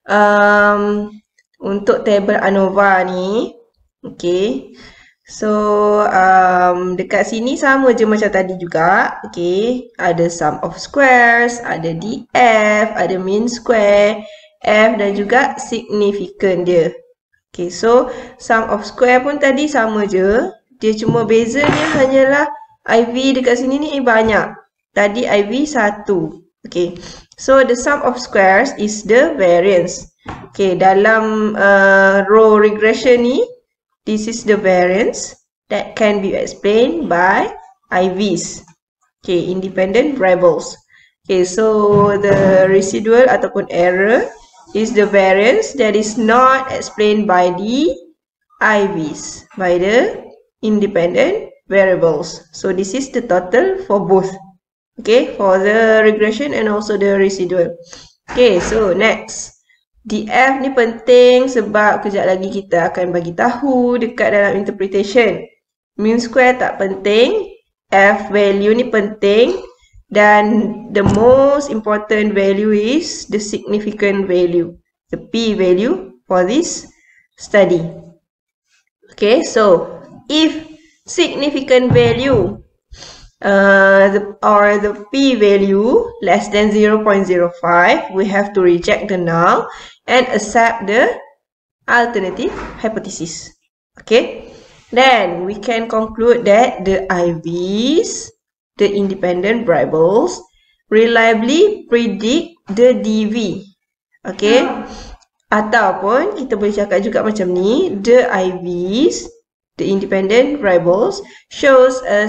untuk table ANOVA ni, okay, so dekat sini sama je macam tadi juga. Okay, ada sum of squares, ada DF, ada mean square, F dan juga significant dia. Okay, so sum of square pun tadi sama je. Dia cuma bezanya hanyalah IV dekat sini ni banyak. Tadi IV 1. Okay, so the sum of squares is the variance. Okay, dalam row regression ni, this is the variance that can be explained by IVs. Okay, independent variables. Okay, so the residual ataupun error is the variance that is not explained by the IVs, by the independent variables. So this is the total for both. Okay, for the regression and also the residual. Okay, so next. DF ni penting sebab kejap lagi kita akan bagi tahu dekat dalam interpretation. Mean square tak penting. F value ni penting. Dan the most important value is the significant value, the P value for this study. Okay, so if significant value the p-value less than 0.05, we have to reject the null and accept the alternative hypothesis. Okay, then we can conclude that the IVs, the independent variables, reliably predict the DV. Okay, ataupun kita boleh cakap juga macam ni, the IVs, the independent variables, shows a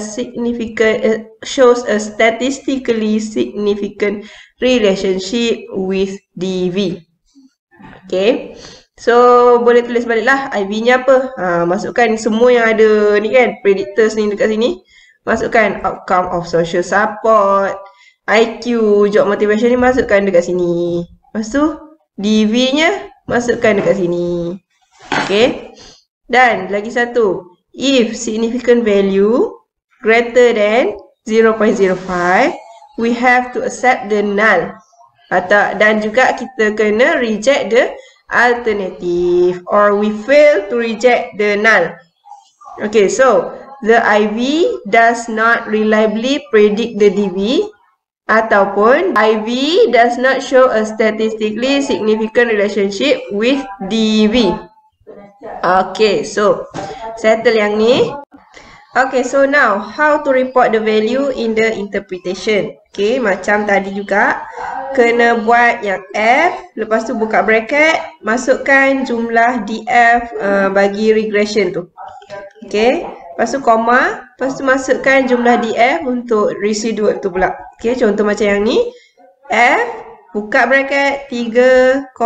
statistically significant relationship with DV. Okay, so boleh tulis baliklah IV-nya apa. Masukkan semua yang ada ni kan, predictors ni dekat sini. Masukkan outcome of social support, IQ, job motivation ni masukkan dekat sini. Lepas tu DV-nya masukkan dekat sini. Okay. Dan lagi satu, if significant value greater than 0.05, we have to accept the null. Dan juga kita kena reject the alternative, or we fail to reject the null. Okay, so the IV does not reliably predict the DV, ataupun IV does not show a statistically significant relationship with DV. Okay, so settle yang ni. Okay, so now how to report the value in the interpretation. Okay, macam tadi juga, kena buat yang F, lepas tu buka bracket, masukkan jumlah DF bagi regression tu. Okay, lepas tu koma, lepas tu masukkan jumlah DF untuk residual tu pula. Okay, contoh macam yang ni, F, buka bracket 3,56.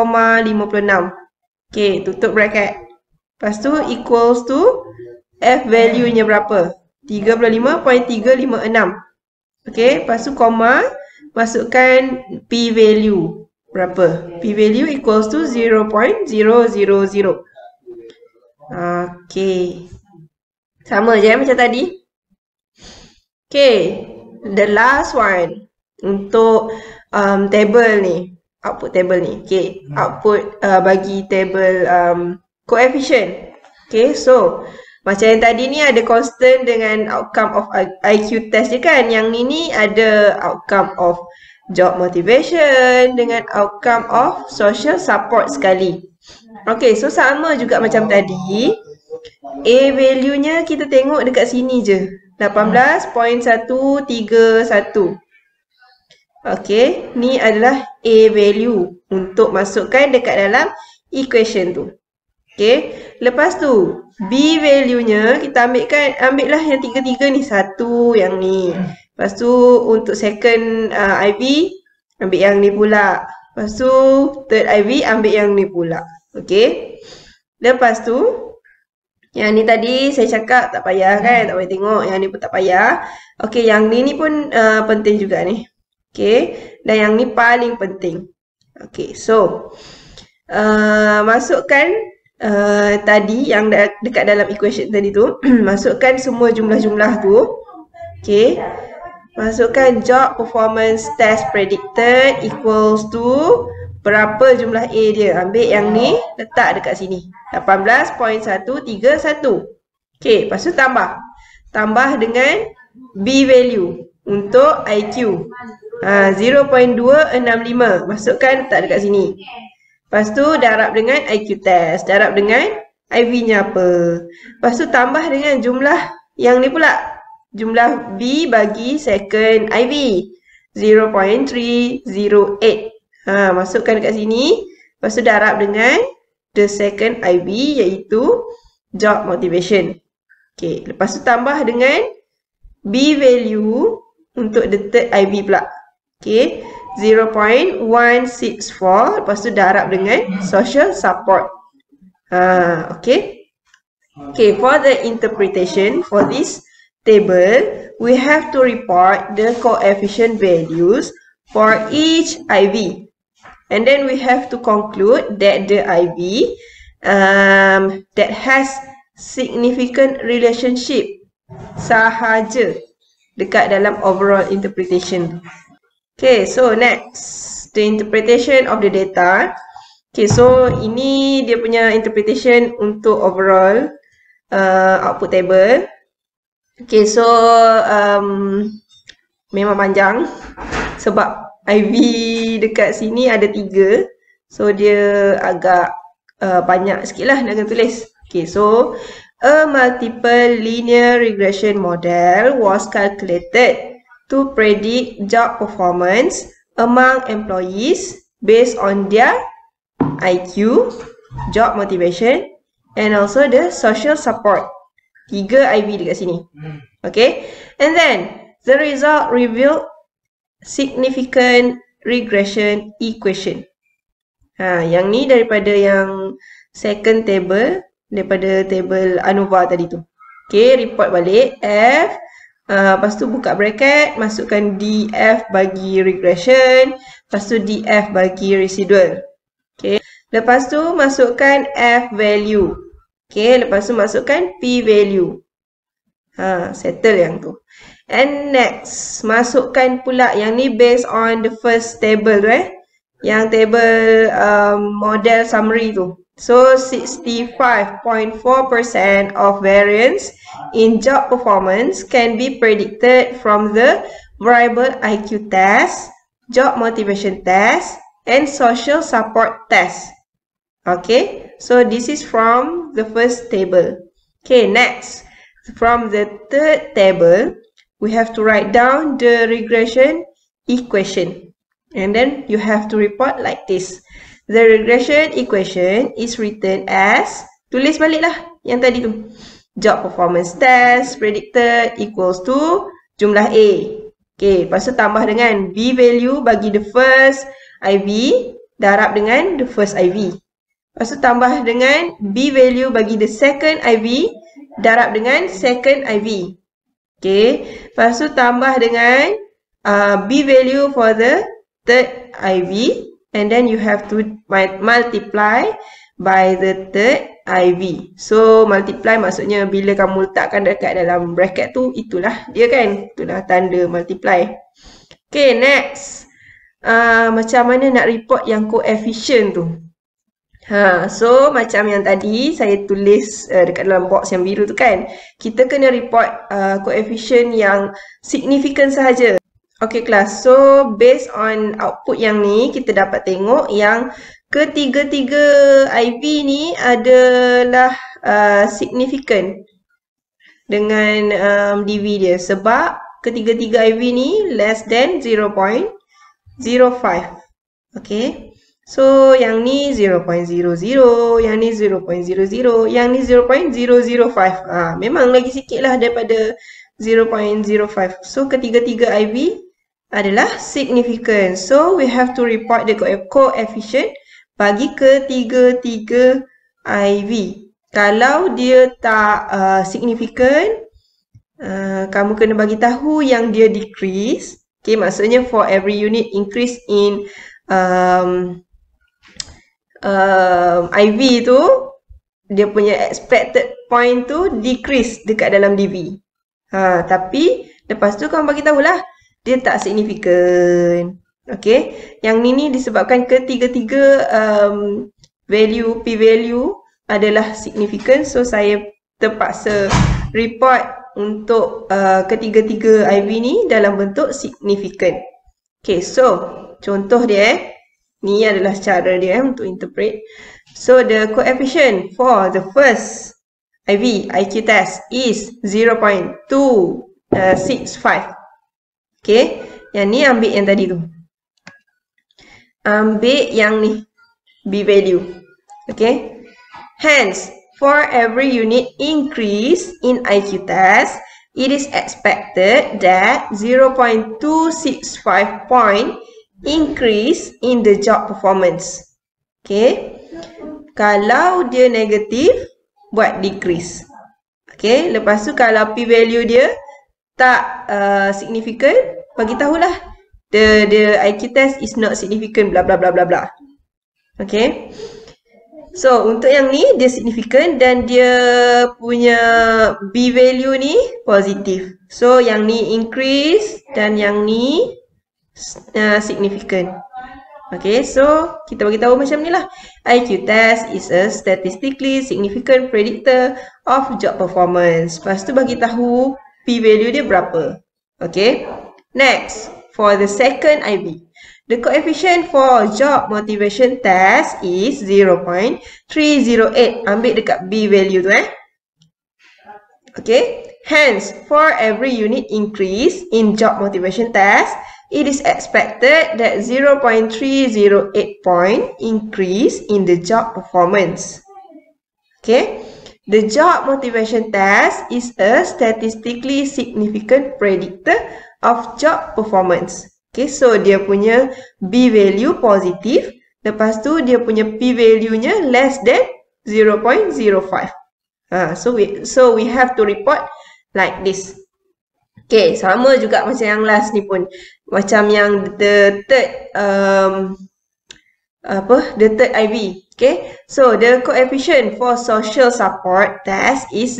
Okay, tutup bracket. Lepas tu equals to F value-nya berapa? 35.356. Okay, lepas tu koma, masukkan P value berapa? P value equals to 0.000. Okay, sama je macam tadi. Okay, the last one untuk table ni, output table ni. Okay, output bagi table coefficient. Okay, so macam yang tadi ni ada constant dengan outcome of IQ test je kan. Yang ni ada outcome of job motivation dengan outcome of social support sekali. Okay, so sama juga macam tadi. A value-nya kita tengok dekat sini je. 18.131. Okay, ni adalah A value untuk masukkan dekat dalam equation tu. Okay, lepas tu B value-nya kita ambillah yang tiga-tiga ni, satu yang ni. Lepas tu untuk second IV ambil yang ni pula. Lepas tu third IV ambil yang ni pula. Okay, lepas tu yang ni tadi saya cakap tak payah kan, tak payah tengok. Yang ni pun tak payah. Okay, yang ni pun penting juga ni. Okay, dan yang ni paling penting. Okay, so masukkan tadi yang dekat dalam equation tadi tu. Masukkan semua jumlah-jumlah tu. Okay, masukkan job performance test predicted equals to berapa jumlah A dia. Ambil yang ni, letak dekat sini, 18.131. Okay, lepas tu tambah dengan B value untuk IQ 0.265. Masukkan, letak dekat sini. Lepas tu darab dengan IQ test, darab dengan IV-nya apa. Lepas tu tambah dengan jumlah yang ni pula, jumlah B bagi second IV 0.308. Masukkan dekat sini. Lepas tu darab dengan the second IV iaitu job motivation. Okay, lepas tu tambah dengan B value untuk the third IV pula. Okay, 0.164. Lepas tu darab dengan social support. Okay. Okay, for the interpretation for this table, we have to report the coefficient values for each IV. And then we have to conclude that the IV that has significant relationship sahaja dekat dalam overall interpretation. Okay, so next, the interpretation of the data. Okay, so ini dia punya interpretation untuk overall output table. Okay, so memang panjang sebab IV dekat sini ada 3. So dia agak banyak sikit lah nak kena tulis. Okay, so a multiple linear regression model was calculated to predict job performance among employees based on their IQ, job motivation, and also the social support. 3 IV dekat sini. Okay, and then the result revealed significant regression equation. Yang ni daripada yang second table, daripada table ANOVA tadi tu. Okay, report balik F. Lepas tu buka bracket, masukkan DF bagi regression. Lepas tu DF bagi residual. Okay, lepas tu masukkan F value. Okay, lepas tu masukkan P value. Settle yang tu. And next, masukkan pula yang ni based on the first table tu Yang table model summary tu. So 65.4% of variance in job performance can be predicted from the variable IQ test, job motivation test, and social support test. Okay, so this is from the first table. Okay, next, from the third table, we have to write down the regression equation. And then you have to report like this. The regression equation is written as, tulis balik lah yang tadi tu. Job performance test predicted equals to jumlah A. Okay, lepas tu tambah dengan B value bagi the first IV, darab dengan the first IV. Lepas tu tambah dengan B value bagi the second IV, darab dengan second IV. Okay, lepas tu tambah dengan B value for the third IV. And then you have to multiply by the third IV. So, multiply maksudnya bila kamu letakkan dekat dalam bracket tu, itulah dia kan. Itulah tanda multiply. Okay, next. Macam mana nak report yang coefficient tu? So, macam yang tadi saya tulis dekat dalam box yang biru tu kan. Kita kena report coefficient yang signifikan sahaja. Okay kelas, so based on output yang ni, kita dapat tengok yang ketiga-tiga IV ni adalah signifikan dengan DV dia. Sebab ketiga-tiga IV ni less than 0.05. Okay. So, yang ni 0.00, yang ni 0.00, yang ni 0.005. Memang lagi sikit lah daripada 0.05. So, ketiga-tiga IV adalah significant. So, we have to report the coefficient bagi ketiga-tiga IV. Kalau dia tak significant, kamu kena bagi tahu yang dia decrease. Okay, maksudnya for every unit increase in IV tu, dia punya expected point tu decrease dekat dalam DV. Tapi lepas tu kamu bagi tahulah dia tak signifikan. Okay, yang ni disebabkan ketiga-tiga value, P value adalah signifikan. So, saya terpaksa report untuk ketiga-tiga IV ni dalam bentuk signifikan. Okay, so contoh dia ni adalah cara dia untuk interpret. So, the coefficient for the first IV IQ test is 0.265. Okay, yang ni ambil yang tadi tu. Ambil yang ni, B value. Okay, hence, for every unit increase in IQ test, it is expected that 0.265 point increase in the job performance. Okay, kalau dia negatif, buat decrease. Okay, lepas tu kalau P value dia tak significant, bagi tahulah the IQ test is not significant, bla bla bla bla bla. Okay, so untuk yang ni dia significant dan dia punya B value ni positif. So yang ni increase dan yang ni significant. Okay, so kita bagi tahu macam ni lah. IQ test is a statistically significant predictor of job performance. Lepas tu bagi tahu P value dia berapa. Okay. Next, for the second IV. The coefficient for job motivation test is 0.308. Ambil dekat B value tu Okay. Hence, for every unit increase in job motivation test, it is expected that 0.308 point increase in the job performance. Okay. The job motivation test is a statistically significant predictor of job performance. Okay, so dia punya B value positif. Lepas tu dia punya P value-nya less than 0.05. So we have to report like this. Okay, sama juga macam yang last ni pun. Macam yang the third the third IV. Okay, so the coefficient for social support test is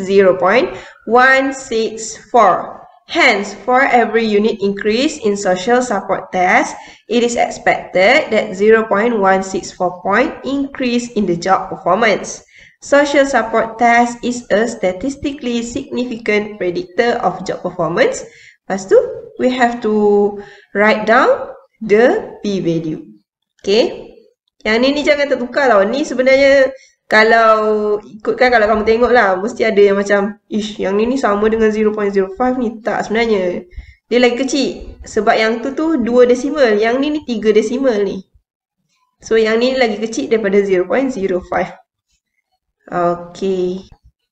0.164. Hence, for every unit increase in social support test, it is expected that 0.164 point increase in the job performance. Social support test is a statistically significant predictor of job performance. Lepas tu, we have to write down the P value. Okay. Yang ni jangan tertukar tau. Ni sebenarnya kalau ikutkan, kalau kamu tengok lah, mesti ada yang macam, ish, yang ni sama dengan 0.05 ni. Tak, sebenarnya dia lagi kecil. Sebab yang tu 2 desimal. Yang ni 3 desimal ni. So, yang ni lagi kecil daripada 0.05. Okay.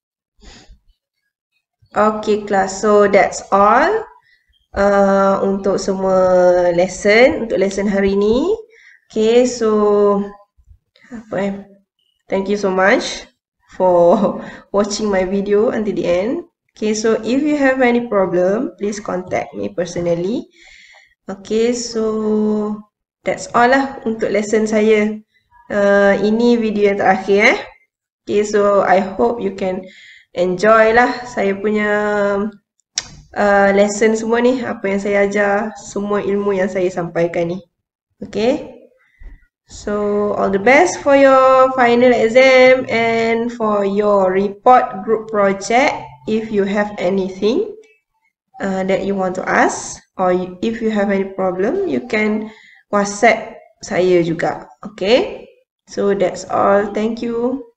Okay, class. So, that's all untuk semua lesson. Untuk lesson hari ni. Okay, so thank you so much for watching my video until the end. Okay, so if you have any problem, please contact me personally. Okay, so that's all lah untuk lesson saya. Ini video yang terakhir Okay, so I hope you can enjoy lah saya punya lesson semua ni. Apa yang saya ajar, semua ilmu yang saya sampaikan ni. Okay. So, all the best for your final exam and for your report group project. If you have anything that you want to ask or if you have any problem, you can WhatsApp saya juga. Okay? So, that's all. Thank you.